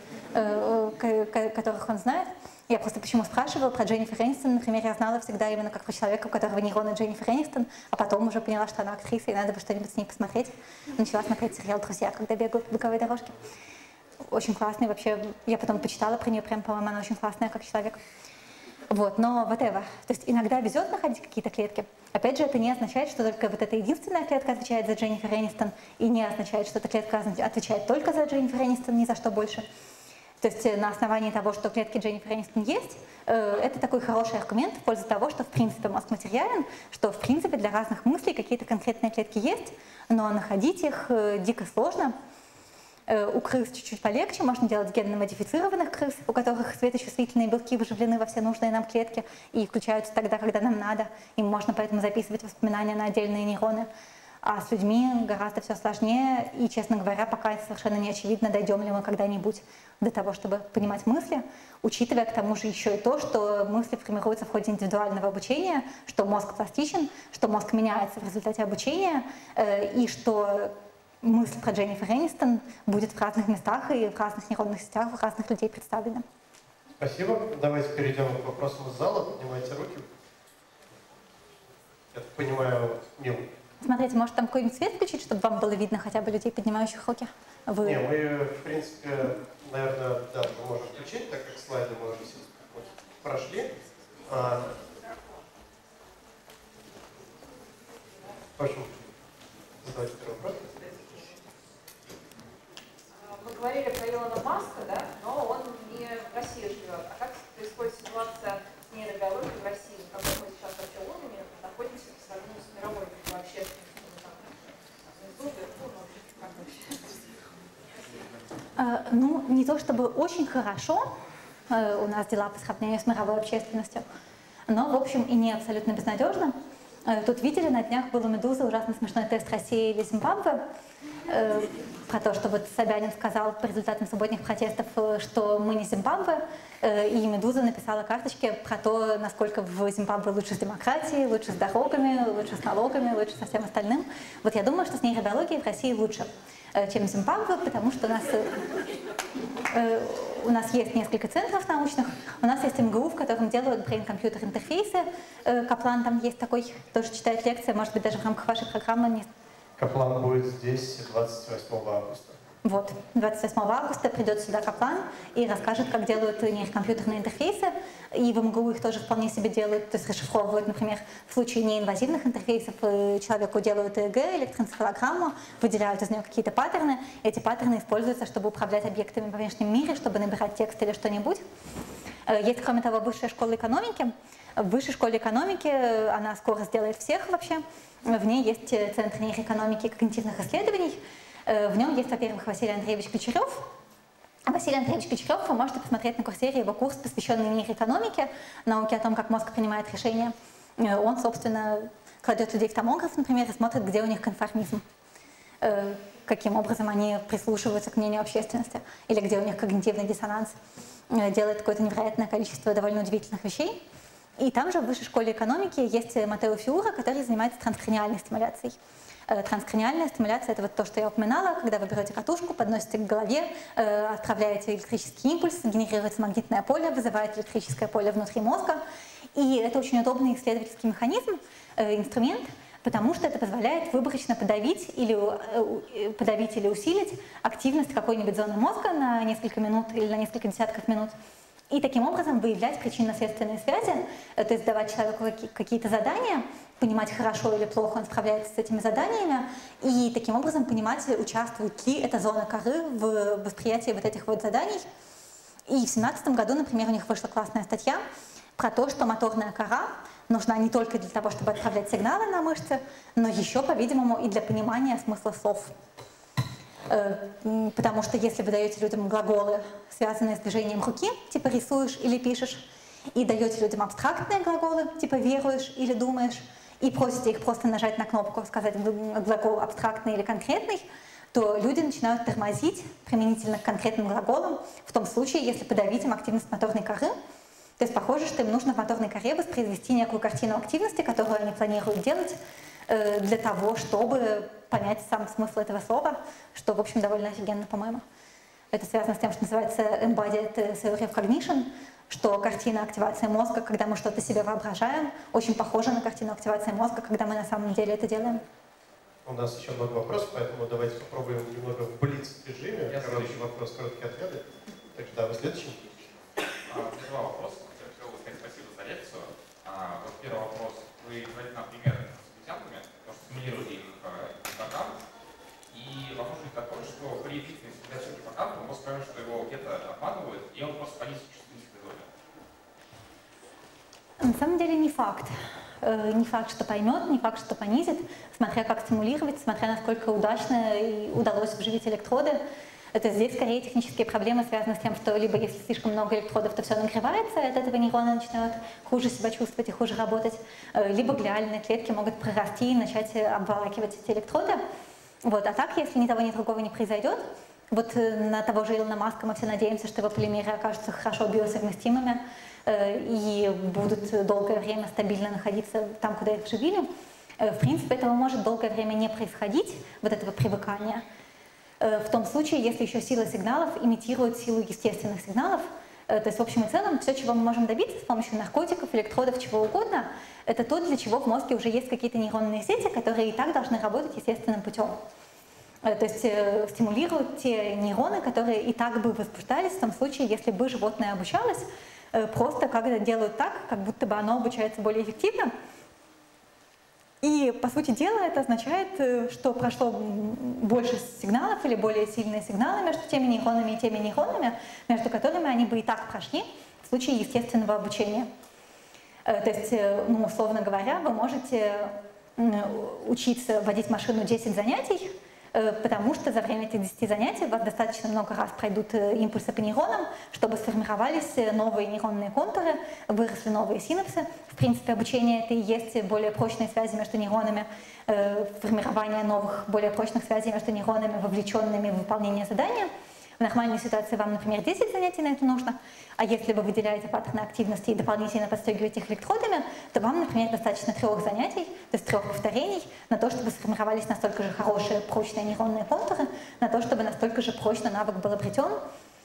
A: э, которых он знает. Я просто почему спрашиваю про Дженнифер Энистон, например, я знала всегда именно как про человека, у которого нейроны Дженнифер Энистон, а потом уже поняла, что она актриса, и надо бы что-нибудь с ней посмотреть. Начала смотреть сериал «Друзья», когда бегают по беговой дорожке. Очень классный вообще, я потом почитала про нее, прям, по-моему, она очень классная как человек. Вот, но whatever. То есть иногда везет находить какие-то клетки. Опять же, это не означает, что только вот эта единственная клетка отвечает за Дженнифер Энистон, и не означает, что эта клетка отвечает только за Дженнифер Энистон, ни за что больше. То есть на основании того, что клетки Дженнифер Энистон есть, это такой хороший аргумент в пользу того, что в принципе мозг материален, что в принципе для разных мыслей какие-то конкретные клетки есть, но находить их дико сложно. У крыс чуть-чуть полегче, можно делать генно-модифицированных крыс, у которых светочувствительные белки вживлены во все нужные нам клетки и включаются тогда, когда нам надо. Им можно поэтому записывать воспоминания на отдельные нейроны. А с людьми гораздо все сложнее, и, честно говоря, пока совершенно не очевидно, дойдем ли мы когда-нибудь до того, чтобы понимать мысли, учитывая к тому же еще и то, что мысли формируются в ходе индивидуального обучения, что мозг пластичен, что мозг меняется в результате обучения, и что мысль про Дженнифер Энистон будет в разных местах и в разных нейронных сетях у разных людей представлена.
E: Спасибо. Давайте перейдем к вопросам из зала. Поднимайте руки. Я так понимаю, Мил.
A: Смотрите, может там какой-нибудь свет включить, чтобы вам было видно хотя бы людей, поднимающих руки? Вы...
E: Не, мы, в принципе, наверное, да, мы можем включить, так как слайды мы уже прошли. А... В общем, задавайте первый вопрос.
F: Мы говорили про Илона Маска, да, но он не в России живет. А как происходит ситуация с нейробиологией в России? На каком мы сейчас вообще уровне находимся по сравнению с мировой общественностью?
A: Uh, ну, не то чтобы очень хорошо uh, у нас дела по сравнению с мировой общественностью, но, в общем, и не абсолютно безнадежно. Uh, тут видели, на днях был у «Медузы» ужасно смешной тест России или Зимбабве, uh, про то, что вот Собянин сказал по результатам субботних протестов, что мы не Зимбабве, uh, и «Медуза» написала карточки про то, насколько в Зимбабве лучше с демократией, лучше с дорогами, лучше с налогами, лучше со всем остальным. Вот я думаю, что с нейробиологией в России лучше, чем Зимбабве, потому что у нас, э, у нас есть несколько центров научных, у нас есть эм гэ у, в котором делают brain-computer интерфейсы, э, Каплан там есть такой, тоже читает лекции, может быть, даже в рамках вашей программы. Не...
E: Каплан будет здесь двадцать восьмого августа.
A: Вот, двадцать восьмого августа придет сюда Каплан и расскажет, как делают нейрокомпьютерные интерфейсы, и в МГУ их тоже вполне себе делают, то есть расшифровывают, например, в случае неинвазивных интерфейсов человеку делают ЭЭГ, электроэнцефалограмму, выделяют из нее какие-то паттерны, эти паттерны используются, чтобы управлять объектами во внешнем мире, чтобы набирать текст или что-нибудь. Есть, кроме того, высшая школа экономики. В высшей школе экономики она скоро сделает всех вообще. В ней есть Центр нейроэкономики и когнитивных исследований. В нем есть, во-первых, Василий Андреевич Гончаров. Василий Андреевич Гончаров, вы можете посмотреть на Курсере его курс, посвященный нейроэкономике, науке о том, как мозг принимает решения. Он, собственно, кладет людей в томограф, например, и смотрит, где у них конформизм, каким образом они прислушиваются к мнению общественности, или где у них когнитивный диссонанс. Делает какое-то невероятное количество довольно удивительных вещей. И там же в высшей школе экономики есть Матео Фиура, который занимается транскраниальной стимуляцией. Транскраниальная стимуляция – это вот то, что я упоминала, когда вы берете катушку, подносите к голове, отправляете электрический импульс, генерируется магнитное поле, вызывает электрическое поле внутри мозга. И это очень удобный исследовательский механизм, инструмент, потому что это позволяет выборочно подавить или, подавить или усилить активность какой-нибудь зоны мозга на несколько минут или на несколько десятков минут. И таким образом выявлять причинно-следственные связи, то есть давать человеку какие-то задания, понимать, хорошо или плохо он справляется с этими заданиями, и таким образом понимать, участвует ли эта зона коры в восприятии вот этих вот заданий. И в две тысячи семнадцатом году, например, у них вышла классная статья про то, что моторная кора нужна не только для того, чтобы отправлять сигналы на мышцы, но еще, по-видимому, и для понимания смысла слов. Потому что если вы даете людям глаголы, связанные с движением руки, типа рисуешь или пишешь, и даете людям абстрактные глаголы, типа веруешь или думаешь, и просите их просто нажать на кнопку, сказать глагол абстрактный или конкретный, то люди начинают тормозить применительно к конкретным глаголам в том случае, если подавить им активность моторной коры. То есть похоже, что им нужно в моторной коре воспроизвести некую картину активности, которую они планируют делать, для того, чтобы понять сам смысл этого слова, что, в общем, довольно офигенно, по-моему. Это связано с тем, что называется Embodied Theory of Cognition, что картина активации мозга, когда мы что-то себе воображаем, очень похожа на картину активации мозга, когда мы на самом деле это делаем.
E: У нас еще много вопросов, поэтому давайте попробуем немного в блиц-режиме. Короткий вопрос, короткие ответы. Так что да, вы следующий.
G: Два вопроса. Я хотел бы сказать спасибо за лекцию. Вот первый вопрос. Вы говорите нам примеры с пятянками, потому что симулировали их гиппокамп. И возможно ли такое, что при длительной стимуляции гиппокампа мозг скажет, что его где-то обманывают, и он просто понизит чувствительность доли?
A: На самом деле не факт. Не факт, что поймет, не факт, что понизит, смотря как стимулировать, смотря насколько удачно и удалось вживить электроды. Это здесь скорее технические проблемы связаны с тем, что либо если слишком много электродов, то все нагревается, и от этого нейроны начинают хуже себя чувствовать и хуже работать, либо глиальные клетки могут прорасти и начать обволакивать эти электроды. Вот. А так, если ни того, ни другого не произойдет, вот на того же Илона Маска мы все надеемся, что его полимеры окажутся хорошо биосовместимыми и будут долгое время стабильно находиться там, куда их вживили. В принципе, этого может долгое время не происходить, вот этого привыкания, в том случае, если еще сила сигналов имитирует силу естественных сигналов. То есть, в общем и целом, все, чего мы можем добиться с помощью наркотиков, электродов, чего угодно, это то, для чего в мозге уже есть какие-то нейронные сети, которые и так должны работать естественным путем. То есть стимулируют те нейроны, которые и так бы возбуждались в том случае, если бы животное обучалось, просто когда делают так, как будто бы оно обучается более эффективно. И, по сути дела, это означает, что прошло больше сигналов или более сильные сигналы между теми нейронами и теми нейронами, между которыми они бы и так прошли в случае естественного обучения. То есть, ну, условно говоря, вы можете учиться водить машину десять занятий, потому что за время этих десяти занятий у вас достаточно много раз пройдут импульсы по нейронам, чтобы сформировались новые нейронные контуры, выросли новые синапсы. В принципе, обучение — это и есть более прочные связи между нейронами, формирование новых, более прочных связей между нейронами, вовлеченными в выполнение задания. В нормальной ситуации вам, например, десять занятий на это нужно, а если вы выделяете паттерны активности и дополнительно подстегиваете их электродами, то вам, например, достаточно трех занятий, то есть трех повторений, на то, чтобы сформировались настолько же хорошие, прочные нейронные контуры, на то, чтобы настолько же прочно навык был обретен.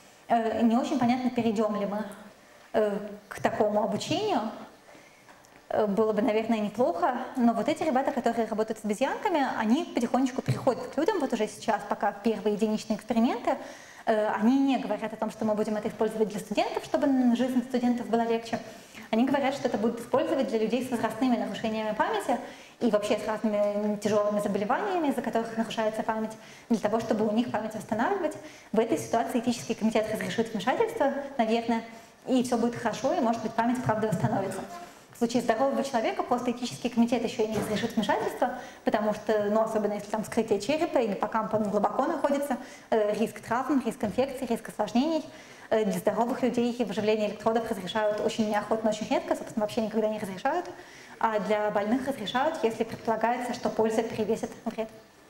A: Не очень понятно, перейдем ли мы к такому обучению. было бы, наверное, неплохо. Но вот эти ребята, которые работают с обезьянками, они потихонечку приходят к людям, вот уже сейчас, пока первые единичные эксперименты, они не говорят о том, что мы будем это использовать для студентов, чтобы жизнь студентов была легче. Они говорят, что это будут использовать для людей с возрастными нарушениями памяти и вообще с разными тяжелыми заболеваниями, из-за которых нарушается память, для того, чтобы у них память восстанавливать. В этой ситуации этический комитет разрешит вмешательство, наверное, и все будет хорошо, и, может быть, память правда восстановится. В случае здорового человека просто этический комитет еще и не разрешит вмешательство, потому что, ну, особенно если там вскрытие черепа или гиппокамп он глубоко находится, э, риск травм, риск инфекций, риск осложнений. Э, для здоровых людей выживление электродов разрешают очень неохотно, очень редко, собственно, вообще никогда не разрешают. А для больных разрешают, если предполагается, что польза перевесит вред.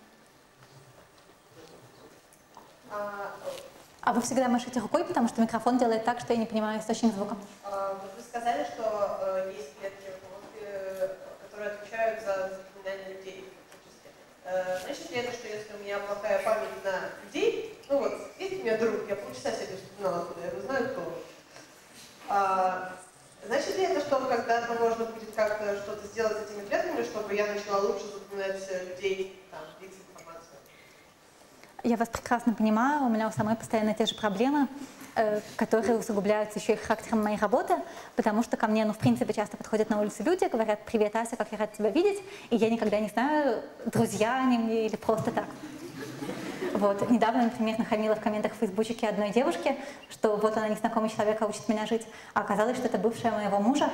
A: А вы всегда машете рукой, потому что микрофон делает так, что я не понимаю источник звука.
H: Вы сказали, что э, есть клетки в мозге, которые отвечают за запоминание людей фактически. Э, значит ли это, что если у меня плохая память на людей, ну вот, есть у меня друг, я полчаса себе вспоминала, откуда я его знаю, кто он. А, значит ли это, что когда-то можно будет как-то что-то сделать с этими клетками, чтобы я начала лучше запоминать людей, там, лиц, информацию?
A: Я вас прекрасно понимаю, у меня у самой постоянно те же проблемы, э, которые усугубляются еще и характером моей работы, потому что ко мне, ну, в принципе, часто подходят на улице люди, говорят: «Привет, Ася, как я рад тебя видеть», и я никогда не знаю, друзья они мне или просто так. Вот. Недавно, например, нахамила в комментах в фейсбучике одной девушке, что вот она, незнакомый человек, учит меня жить, а оказалось, что это бывшая моего мужа.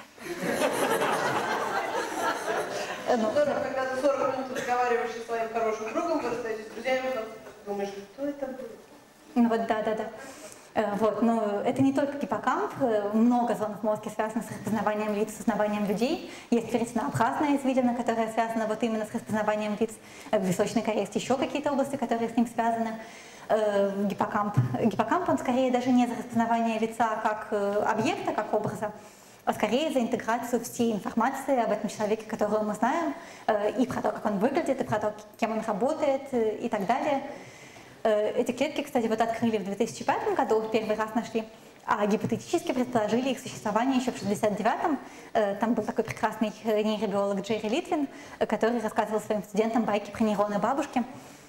H: Здорово, когда ты сорок минут разговариваешь со своим хорошим другом, вы расстаетесь с друзьями, думаешь, кто это был?
A: Ну вот, да-да-да. Вот, но это не только гиппокамп, много зон в мозге связано с распознаванием лиц, с узнаванием людей. Есть веретенообразная извилина, которая связана вот именно с распознаванием лиц. В височной коре есть еще какие-то области, которые с ним связаны. Гиппокамп, гиппокамп, он скорее даже не за распознавание лица как объекта, как образа, а скорее за интеграцию всей информации об этом человеке, которого мы знаем, и про то, как он выглядит, и про то, кем он работает, и так далее. Эти клетки, кстати, вот открыли в две тысячи пятом году, первый раз нашли, а гипотетически предположили их существование еще в шестьдесят девятом. Там был такой прекрасный нейробиолог Джерри Литвин, который рассказывал своим студентам байки про нейроны бабушки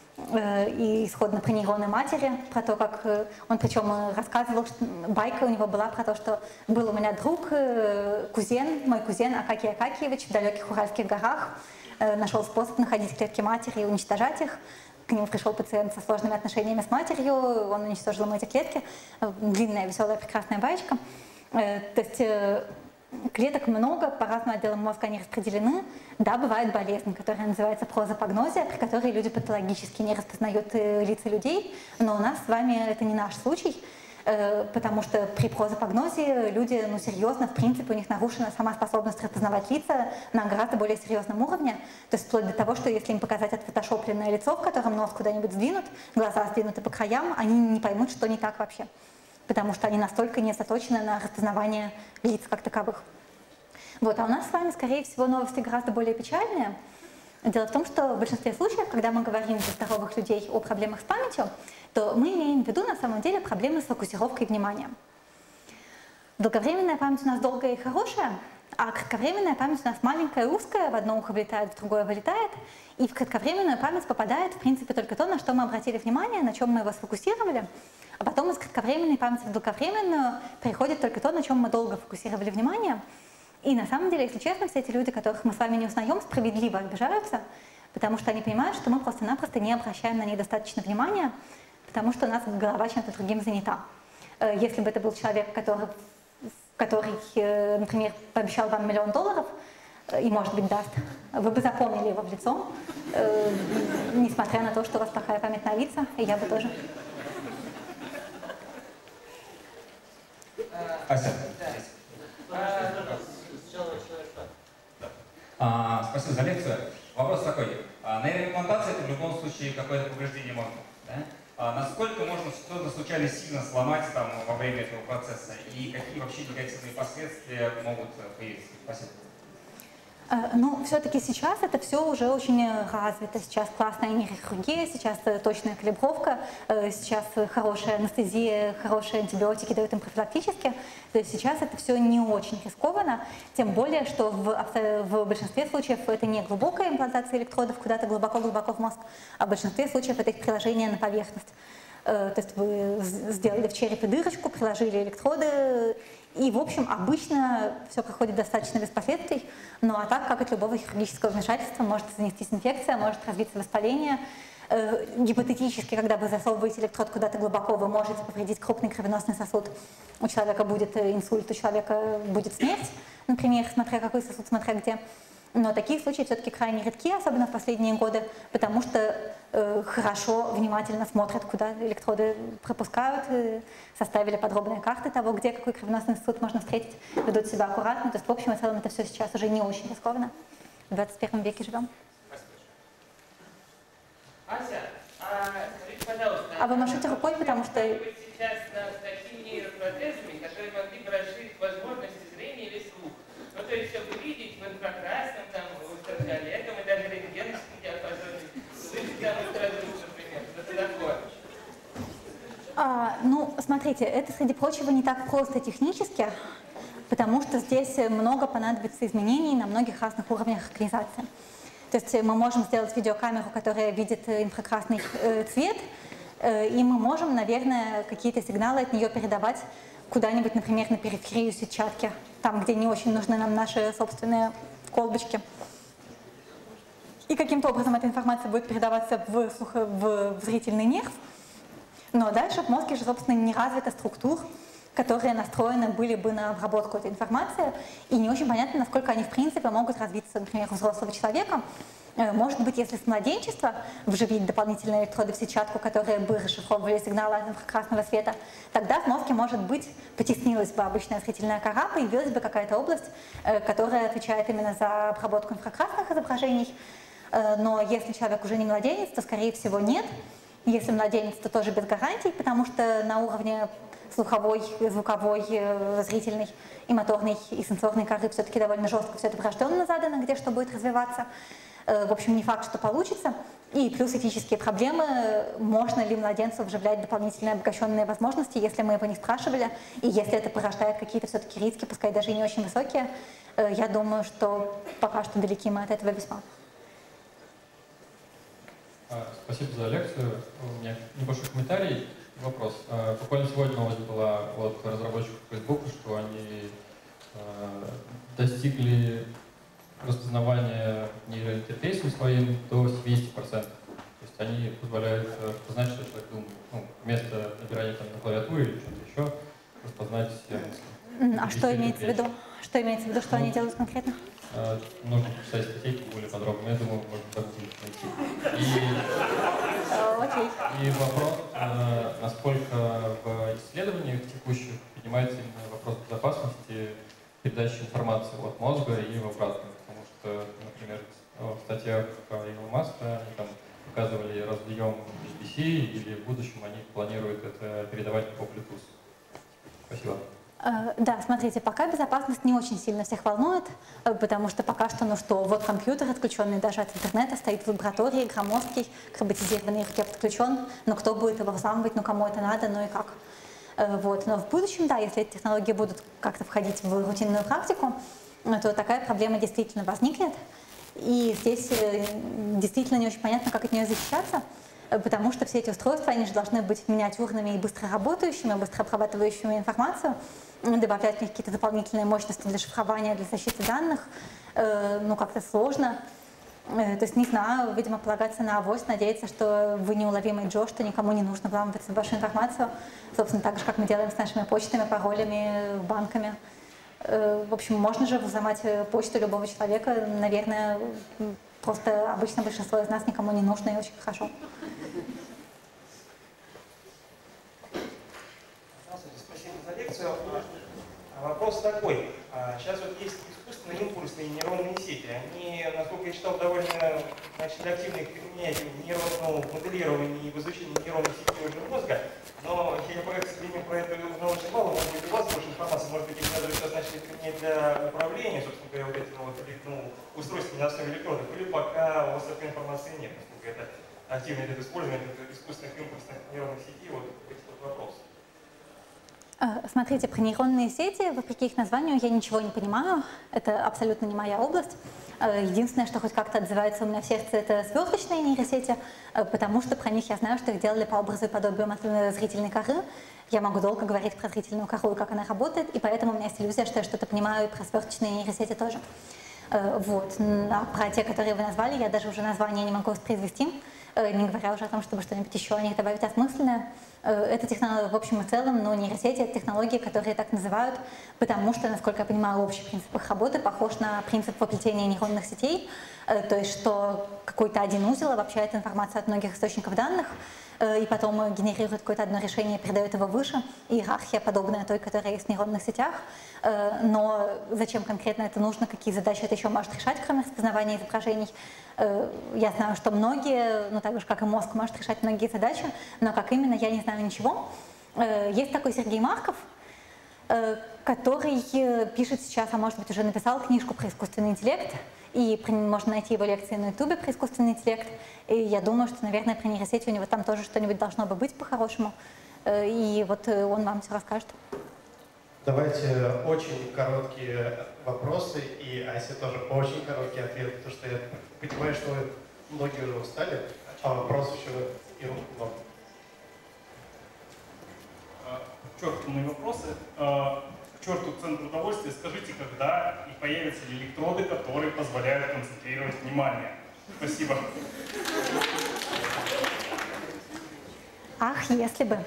A: и исходно про нейроны матери, про то, как он причем рассказывал, что байка у него была про то, что был у меня друг, кузен, мой кузен Акакий Акакиевич в далеких Уральских горах, нашел способ находить клетки матери и уничтожать их. К нему пришел пациент со сложными отношениями с матерью, он уничтожил ему эти клетки. Длинная, веселая, прекрасная баечка. То есть клеток много, по разным отделам мозга они распределены. Да, бывает болезнь, которая называется прозапагнозия, при которой люди патологически не распознают лица людей, но у нас с вами это не наш случай, потому что при прозапагнозии люди, ну, серьезно, в принципе, у них нарушена сама способность распознавать лица на гораздо более серьезном уровне. То есть вплоть до того, что если им показать отфотошопленное лицо, в котором нос куда-нибудь сдвинут, глаза сдвинуты по краям, они не поймут, что не так вообще, потому что они настолько не заточены на распознавание лиц как таковых. Вот, а у нас с вами, скорее всего, новости гораздо более печальные. Дело в том, что в большинстве случаев, когда мы говорим для здоровых людей о проблемах с памятью, то мы имеем в виду на самом деле проблемы с фокусировкой внимания. Долговременная память у нас долгая и хорошая, а кратковременная память у нас маленькая и узкая, в одно ухо влетает, в другое вылетает, и в кратковременную память попадает, в принципе, только то, на что мы обратили внимание, на чем мы его сфокусировали, а потом из кратковременной памяти в долговременную приходит только то, на чем мы долго фокусировали внимание. И на самом деле, если честно, все эти люди, которых мы с вами не узнаем, справедливо обижаются, потому что они понимают, что мы просто-напросто не обращаем на них достаточно внимания, потому что у нас голова чем-то другим занята. Если бы это был человек, который, который, например, пообещал вам миллион долларов, и, может быть, даст, вы бы запомнили его в лицо, несмотря на то, что у вас плохая память на лица, и я бы тоже.
I: Ася. А, спасибо за лекцию. Вопрос такой. А, нейроимплантация — это в любом случае какое-то повреждение мозга. Да? А, насколько можно что-то случайно сильно сломать там, во время этого процесса? И какие вообще негативные последствия могут появиться? Спасибо.
A: Ну, все-таки сейчас это все уже очень развито. Сейчас классная нейрохирургия, сейчас точная калибровка, сейчас хорошая анестезия, хорошие антибиотики дают им профилактически. То есть сейчас это все не очень рискованно, тем более, что в, в большинстве случаев это не глубокая имплантация электродов куда-то глубоко-глубоко в мозг, а в большинстве случаев это их приложение на поверхность. То есть вы сделали в черепе дырочку, приложили электроды, и, в общем, обычно все проходит достаточно без последствий. Ну а так, как от любого хирургического вмешательства, может занестись инфекция, может развиться воспаление. Э, гипотетически, когда вы засовываете электрод куда-то глубоко, вы можете повредить крупный кровеносный сосуд. У человека будет инсульт, у человека будет смерть, например, смотря какой сосуд, смотря где. Но такие случаи все-таки крайне редки, особенно в последние годы, потому что э, хорошо, внимательно смотрят, куда электроды пропускают, э, составили подробные карты того, где какой кровеносный сосуд можно встретить, ведут себя аккуратно. То есть, в общем и целом, это все сейчас уже не очень рискованно. В двадцать первом веке живем.
J: Ася, а скажите, пожалуйста,
A: а вы машите рукой, потому что...
J: сейчас над такими нейропротезами, которые могли бы расширить возможности зрения или слух? Ну, то есть, чтобы видеть в инфракрасном, там, ультрафиолетом и даже рентгеновском диапазоне, слышать там ультразвук, например, что-то такое.
A: А, ну, смотрите, это, среди прочего, не так просто технически, потому что здесь много понадобится изменений на многих разных уровнях организации. То есть мы можем сделать видеокамеру, которая видит инфракрасный э, цвет, э, и мы можем, наверное, какие-то сигналы от нее передавать куда-нибудь, например, на периферию сетчатки, там, где не очень нужны нам наши собственные колбочки. И каким-то образом эта информация будет передаваться в, слухо, в зрительный нерв. Но дальше в мозге же, собственно, не развита структур, которые настроены были бы на обработку этой информации, и не очень понятно, насколько они, в принципе, могут развиться, например, у взрослого человека. Может быть, если с младенчества вживить дополнительные электроды в сетчатку, которые бы расшифровывали сигналы от инфракрасного света, тогда в мозге, может быть, потеснилась бы обычная зрительная кора, появилась бы какая-то область, которая отвечает именно за обработку инфракрасных изображений. Но если человек уже не младенец, то, скорее всего, нет. Если младенец, то тоже без гарантий, потому что на уровне слуховой, звуковой, зрительной и моторной и сенсорной коры все-таки довольно жестко все это врожденно задано, где что будет развиваться. В общем, не факт, что получится. И плюс этические проблемы, можно ли младенцу вживлять дополнительные обогащенные возможности, если мы его не спрашивали, и если это порождает какие-то все-таки риски, пускай даже и не очень высокие. Я думаю, что пока что далеки мы от этого весьма.
K: Спасибо за лекцию. У меня небольшой комментарий и вопрос. Буквально сегодня новость была от разработчиков Facebook, что они достигли распознавания нейроинтерфейсом своим до семидесяти процентов. То есть они позволяют распознать, что человек думает. Ну, вместо набирания там, на клавиатуре или что-то еще, распознать мысли.
A: А что имеется в виду? Что имеется в виду, что ну, они делают конкретно?
K: Нужно почитать статейку более подробно. Я думаю, можно загуглить, найти. И, и вопрос, насколько в исследованиях текущих поднимается именно вопрос безопасности передачи информации от мозга и в обратную. Потому что, например, в статьях Илона Маска они там показывали разъем ю эс би си, или в будущем они планируют это передавать по Bluetooth. Спасибо.
A: Да, смотрите, пока безопасность не очень сильно всех волнует, потому что пока что, ну что, вот компьютер, отключенный даже от интернета, стоит в лаборатории, громоздкий, роботизированный ракет отключен, но кто будет его взламывать, ну кому это надо, ну и как. Вот. Но в будущем, да, если эти технологии будут как-то входить в рутинную практику, то такая проблема действительно возникнет. И здесь действительно не очень понятно, как от нее защищаться, потому что все эти устройства, они же должны быть миниатюрными и быстро работающими, быстро обрабатывающими информацию, добавлять в них какие-то дополнительные мощности для шифрования, для защиты данных, ну как-то сложно. То есть, не знаю, видимо, полагаться на авось, надеяться, что вы неуловимый Джо, что никому не нужно вламываться в вашу информацию, собственно, так же, как мы делаем с нашими почтами, паролями, банками. В общем, можно же взломать почту любого человека, наверное, просто обычно большинство из нас никому не нужно и очень хорошо.
L: Спасибо за лекцию. Вопрос такой. Сейчас вот есть искусственные импульсные нейронные сети. Они, насколько я читал, довольно начали активно их применять в нейронном моделировании и в изучении нейронной сети уже мозга. Но я пока, к сожалению, про это узнал очень мало, может быть, у вас больше информации, может быть, их даже сейчас начали применять для управления, собственно говоря, вот этими вот, ну, устройствами на основе электродов, или пока у вас такой информации нет, насколько это активно идет использование искусственных импульсных нейронных сетей, вот эти вот вопросы.
A: Смотрите, про нейронные сети, вопреки их названию, я ничего не понимаю. Это абсолютно не моя область. Единственное, что хоть как-то отзывается у меня в сердце, это сверточные нейросети, потому что про них я знаю, что их делали по образу и подобию зрительной коры. Я могу долго говорить про зрительную кору и как она работает, и поэтому у меня есть иллюзия, что я что-то понимаю и про сверточные нейросети тоже. Вот. А про те, которые вы назвали, я даже уже название не могу воспроизвести, не говоря уже о том, чтобы что-нибудь еще о них добавить осмысленное. Это технология в общем и целом, но нейросети — это технологии, которые так называют, потому что, насколько я понимаю, общий принцип их работы похож на принцип воплощения нейронных сетей, то есть что какой-то один узел обобщает информацию от многих источников данных, и потом генерирует какое-то одно решение и передает его выше. Иерархия подобная той, которая есть в нейронных сетях. Но зачем конкретно это нужно, какие задачи это еще может решать, кроме распознавания изображений? Я знаю, что многие, ну так же, как и мозг, может решать многие задачи, но как именно, я не знаю ничего. Есть такой Сергей Марков, который пишет сейчас, а может быть уже написал книжку про искусственный интеллект, и можно найти его лекции на ютубе про искусственный интеллект, и я думаю, что, наверное, про нейросети у него там тоже что-нибудь должно бы быть по-хорошему, и вот он вам все расскажет.
E: Давайте очень короткие вопросы, и Ася тоже очень короткий ответ, потому что я понимаю, что многие уже устали, а вопрос еще и вам.
B: К черту мои вопросы. К черту центр удовольствия. Скажите, когда и появятся ли электроды, которые позволяют концентрировать внимание? Спасибо.
A: Ах, если бы.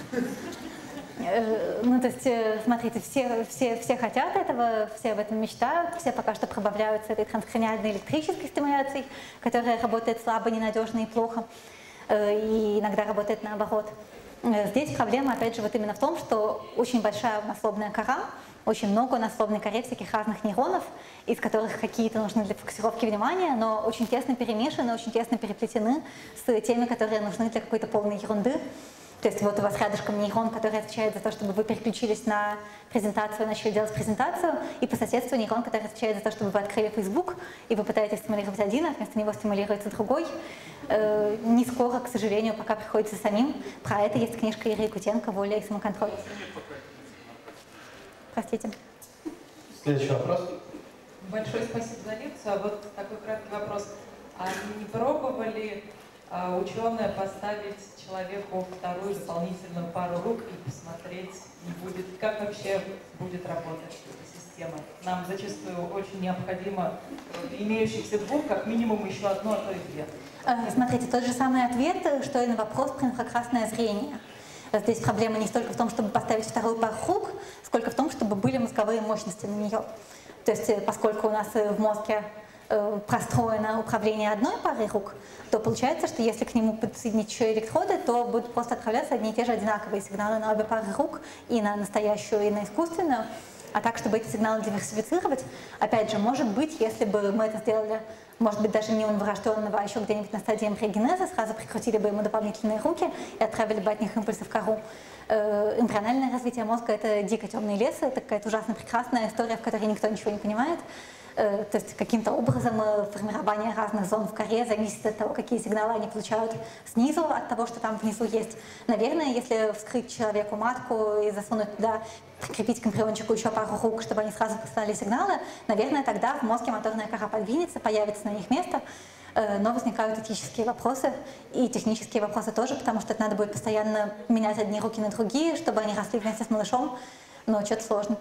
A: Ну, то есть, смотрите, все, все, все хотят этого, все об этом мечтают, все пока что пробавляются этой транскраниальной электрической стимуляцией, которая работает слабо, ненадежно и плохо, и иногда работает наоборот. Здесь проблема, опять же, вот именно в том, что очень большая у нас лобная кора, очень много у нас в лобной коре всяких разных нейронов, из которых какие-то нужны для фокусировки внимания, но очень тесно перемешаны, очень тесно переплетены с теми, которые нужны для какой-то полной ерунды. То есть вот у вас рядышком нейрон, который отвечает за то, чтобы вы переключились на презентацию, начали делать презентацию, и по соседству нейрон, который отвечает за то, чтобы вы открыли Facebook, и вы пытаетесь стимулировать один, а вместо него стимулируется другой. Э, не скоро, к сожалению, пока приходится самим. Про это есть книжка Иры Якутенко «Воля и самоконтроль». Простите.
E: Следующий вопрос.
M: Большое спасибо за лекцию. А вот такой краткий вопрос. А не пробовали а, ученые поставить человеку вторую дополнительную пару рук и посмотреть, не будет, как вообще будет работать эта система? Нам зачастую очень необходимо имеющихся двух, как минимум еще одно, а то и две.
A: Смотрите, тот же самый ответ, что и на вопрос про инфракрасное зрение. Здесь проблема не столько в том, чтобы поставить вторую пару рук, сколько в том, чтобы были мозговые мощности на нее. То есть, поскольку у нас в мозге простроено управление одной парой рук, то получается, что если к нему подсоединить еще электроды, то будут просто отправляться одни и те же одинаковые сигналы на обе пары рук, и на настоящую, и на искусственную. А так, чтобы эти сигналы диверсифицировать, опять же, может быть, если бы мы это сделали, может быть, даже не у новорожденного, а еще где-нибудь на стадии эмбриогенеза, сразу прикрутили бы ему дополнительные руки и отправили бы от них импульсы в кору. Э, эмбриональное развитие мозга — это дико темный лес, это какая-то ужасно прекрасная история, в которой никто ничего не понимает. Э, то есть каким-то образом формирование разных зон в коре зависит от того, какие сигналы они получают снизу, от того, что там внизу есть. Наверное, если вскрыть человеку матку и засунуть туда, прикрепить к эмбриончику еще пару рук, чтобы они сразу посылали сигналы, наверное, тогда в мозге моторная кора подвинется, появится на их место, но возникают этические вопросы и технические вопросы тоже, потому что это надо будет постоянно менять одни руки на другие, чтобы они росли вместе с малышом, но что-то сложно.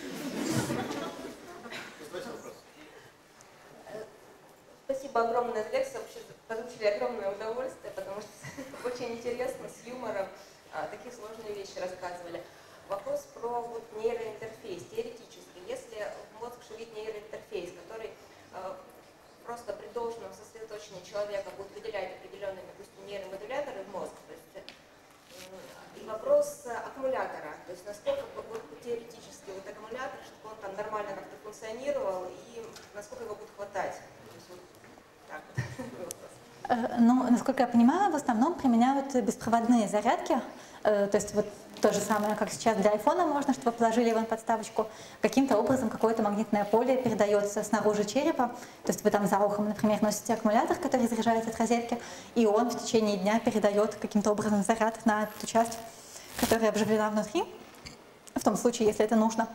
F: Спасибо огромное за лекцию, вообще получили огромное удовольствие, потому что очень интересно, с юмором, такие сложные вещи рассказывали. Вопрос про вот нейроинтерфейс. Теоретически, если в мозг вшивить нейроинтерфейс, который э, просто при должном сосредоточении человека будет выделять определенные, допустим, нейромодуляторы в мозг, то есть, э, и вопрос аккумулятора, то есть насколько вот, теоретически вот аккумулятор, чтобы он там нормально как-то функционировал и насколько его будет хватать? То есть вот так вот.
A: Ну, насколько я понимаю, в основном применяют беспроводные зарядки. То есть вот то же самое, как сейчас для айфона можно, чтобы положили его на подставочку. Каким-то образом какое-то магнитное поле передается снаружи черепа. То есть вы там за ухом, например, носите аккумулятор, который заряжается от розетки, и он в течение дня передает каким-то образом заряд на ту часть, которая обживлена внутри, в том случае, если это нужно.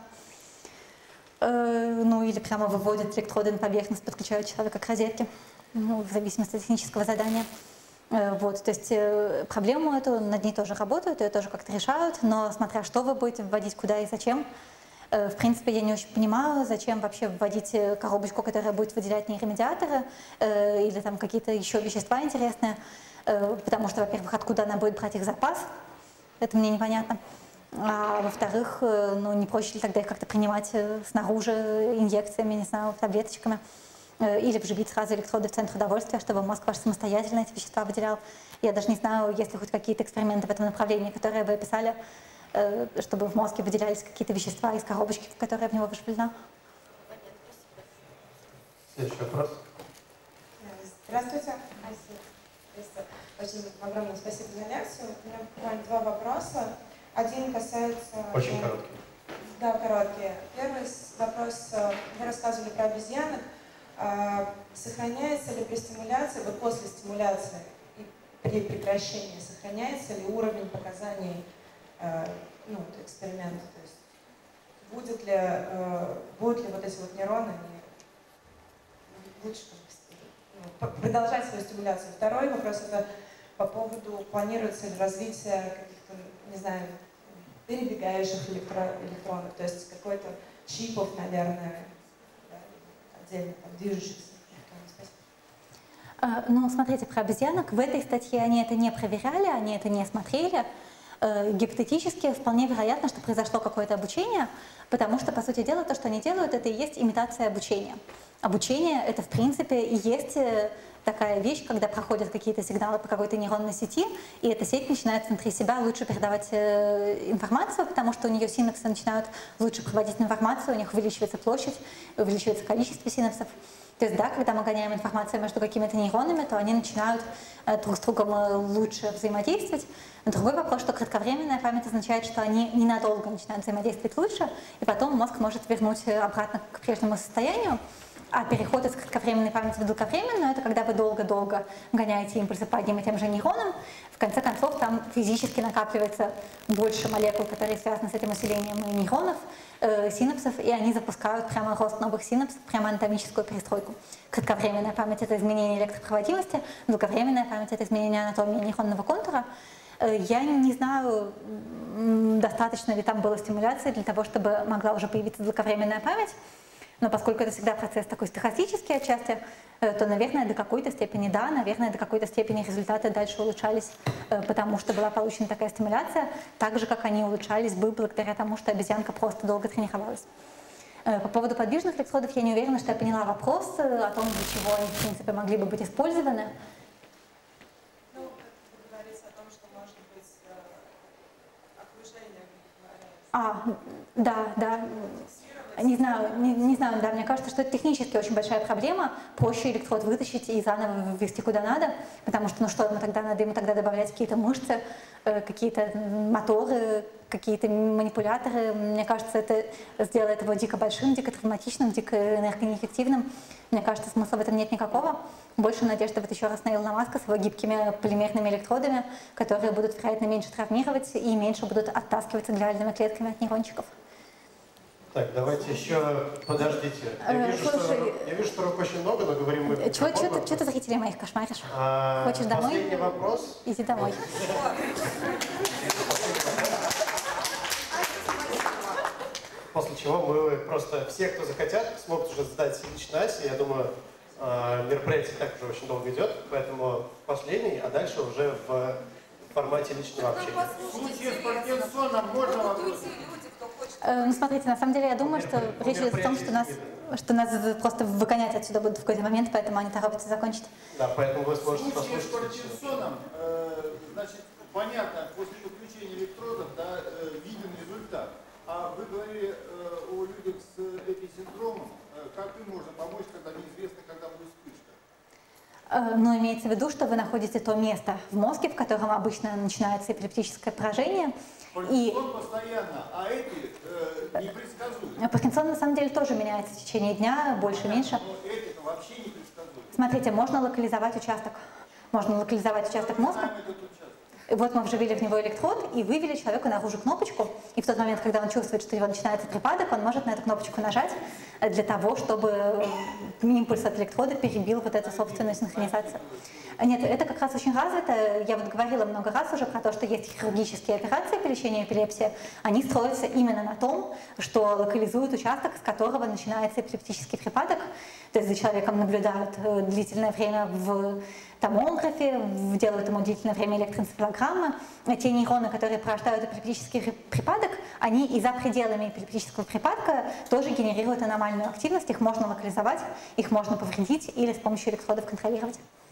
A: Ну или прямо выводит электроды на поверхность, подключают человека к розетке, ну, в зависимости от технического задания. Вот, то есть проблему эту, над ней тоже работают, ее тоже как-то решают, но смотря что вы будете вводить, куда и зачем. В принципе, я не очень понимаю, зачем вообще вводить коробочку, которая будет выделять нейромедиаторы или там какие-то еще вещества интересные, потому что, во-первых, откуда она будет брать их запас, это мне непонятно. А во-вторых, ну не проще ли тогда их как-то принимать снаружи инъекциями, не знаю, таблеточками? Или вживить сразу электроды в центр удовольствия, чтобы мозг ваш самостоятельно эти вещества выделял. Я даже не знаю, есть ли хоть какие-то эксперименты в этом направлении, которые вы описали, чтобы в мозге выделялись какие-то вещества из коробочки, которая в него вживлена.
E: Следующий вопрос.
N: Здравствуйте. Очень огромное спасибо за лекцию. У меня буквально два вопроса. Один касается...
E: Очень короткий.
N: Да, короткие. Первый вопрос. Вы рассказывали про обезьянок. Сохраняется ли при стимуляции, вот после стимуляции и при прекращении, сохраняется ли уровень показаний ну, эксперимента? То есть будет ли, будут ли вот эти вот нейроны лучше ну, продолжать свою стимуляцию? Второй вопрос — это по поводу, планируется ли развитие каких-то, не знаю, перебегающих электро электронов, то есть какой-то чипов, наверное, отдельно там, движущихся.
A: Ну, смотрите, про обезьянок в этой статье они это не проверяли, они это не смотрели. Гипотетически вполне вероятно, что произошло какое-то обучение, потому что, по сути дела, то, что они делают, это и есть имитация обучения. Обучение — это, в принципе, и есть такая вещь, когда проходят какие-то сигналы по какой-то нейронной сети, и эта сеть начинает внутри себя лучше передавать информацию, потому что у нее синапсы начинают лучше проводить информацию, у них увеличивается площадь, увеличивается количество синапсов. То есть, да, когда мы гоняем информацию между какими-то нейронами, то они начинают друг с другом лучше взаимодействовать. Но другой вопрос, что кратковременная память означает, что они ненадолго начинают взаимодействовать лучше, и потом мозг может вернуть обратно к прежнему состоянию. А переход из кратковременной памяти в долговременную — это когда вы долго-долго гоняете импульсы по одним и тем же нейронам. В конце концов, там физически накапливается больше молекул, которые связаны с этим усилением нейронов, э, синапсов, и они запускают прямо рост новых синапсов, прямо анатомическую перестройку. Кратковременная память — это изменение электропроводимости, долговременная память — это изменение анатомии нейронного контура. Я не знаю, достаточно ли там было стимуляции для того, чтобы могла уже появиться долговременная память. Но поскольку это всегда процесс такой стохастический отчасти, то, наверное, до какой-то степени да, наверное, до какой-то степени результаты дальше улучшались, потому что была получена такая стимуляция, так же, как они улучшались бы благодаря тому, что обезьянка просто долго тренировалась. По поводу подвижных электродов я не уверена, что я поняла вопрос о том, для чего они, в принципе, могли бы быть использованы.
N: Ну, говорится о том, что может быть окружение.
A: А, да, да. Не знаю, не, не знаю, да, мне кажется, что это технически очень большая проблема. Проще электрод вытащить и заново ввести куда надо, потому что, ну что ему тогда надо, ему тогда добавлять какие-то мышцы, какие-то моторы, какие-то манипуляторы. Мне кажется, это сделает его дико большим, дико травматичным, дико энергонеэффективным. Мне кажется, смысла в этом нет никакого. Больше надежды вот еще раз на Илона Маска с его гибкими полимерными электродами, которые будут, вероятно, меньше травмировать и меньше будут оттаскиваться глиальными клетками от нейрончиков.
E: Так, давайте еще, подождите. Я вижу, что, я вижу, что рук очень много, но говорим мы...
A: Чего ты, ты зрителей моих кошмаришь?
E: А,
A: Хочешь домой?
E: Последний вопрос.
A: Иди домой.
E: После чего мы просто, все, кто захотят, смогут уже задать лично Асе. Я думаю, мероприятие так уже очень долго идет, поэтому последний, а дальше уже в формате личного общения.
O: В случае с Паркинсоном можно вопрос?
A: Ну, смотрите, на самом деле, я думаю, что речь идет о том, что нас, что нас просто выгонять отсюда будут в какой-то момент, поэтому они торопятся закончить.
E: Да, поэтому вы сможете
O: послушать. В случае
E: послушать.
O: с Паркинсоном, э, значит, понятно, после подключения электродов, да, э, виден результат. А вы говорили э, о людях с эписиндромом. Как им можно помочь, когда неизвестно, когда будет вспышка?
A: Но имеется в виду, что вы находите то место в мозге, в котором обычно начинается эпилептическое поражение.
O: Паркинсон и... постоянно, а эти э, непредсказуемы.
A: Паркинсон на самом деле тоже меняется в течение дня, больше-меньше.
O: Но эти-то вообще непредсказуемы.
A: Смотрите, можно локализовать участок. Можно локализовать участок мозга. Вот мы вживили в него электрод и вывели человеку наружу кнопочку. И в тот момент, когда он чувствует, что у него начинается припадок, он может на эту кнопочку нажать для того, чтобы импульс от электрода перебил вот эту собственную синхронизацию. Нет, это как раз очень развито. Я вот говорила много раз уже про то, что есть хирургические операции по лечению эпилепсии. Они строятся именно на том, что локализуют участок, с которого начинается эпилептический припадок. То есть за человеком наблюдают длительное время в томографе, делают ему длительное время электроэнцефалограммы. Те нейроны, которые порождают эпилептический припадок, они и за пределами эпилептического припадка тоже генерируют аномальную активность. Их можно локализовать, их можно повредить или с помощью электродов контролировать.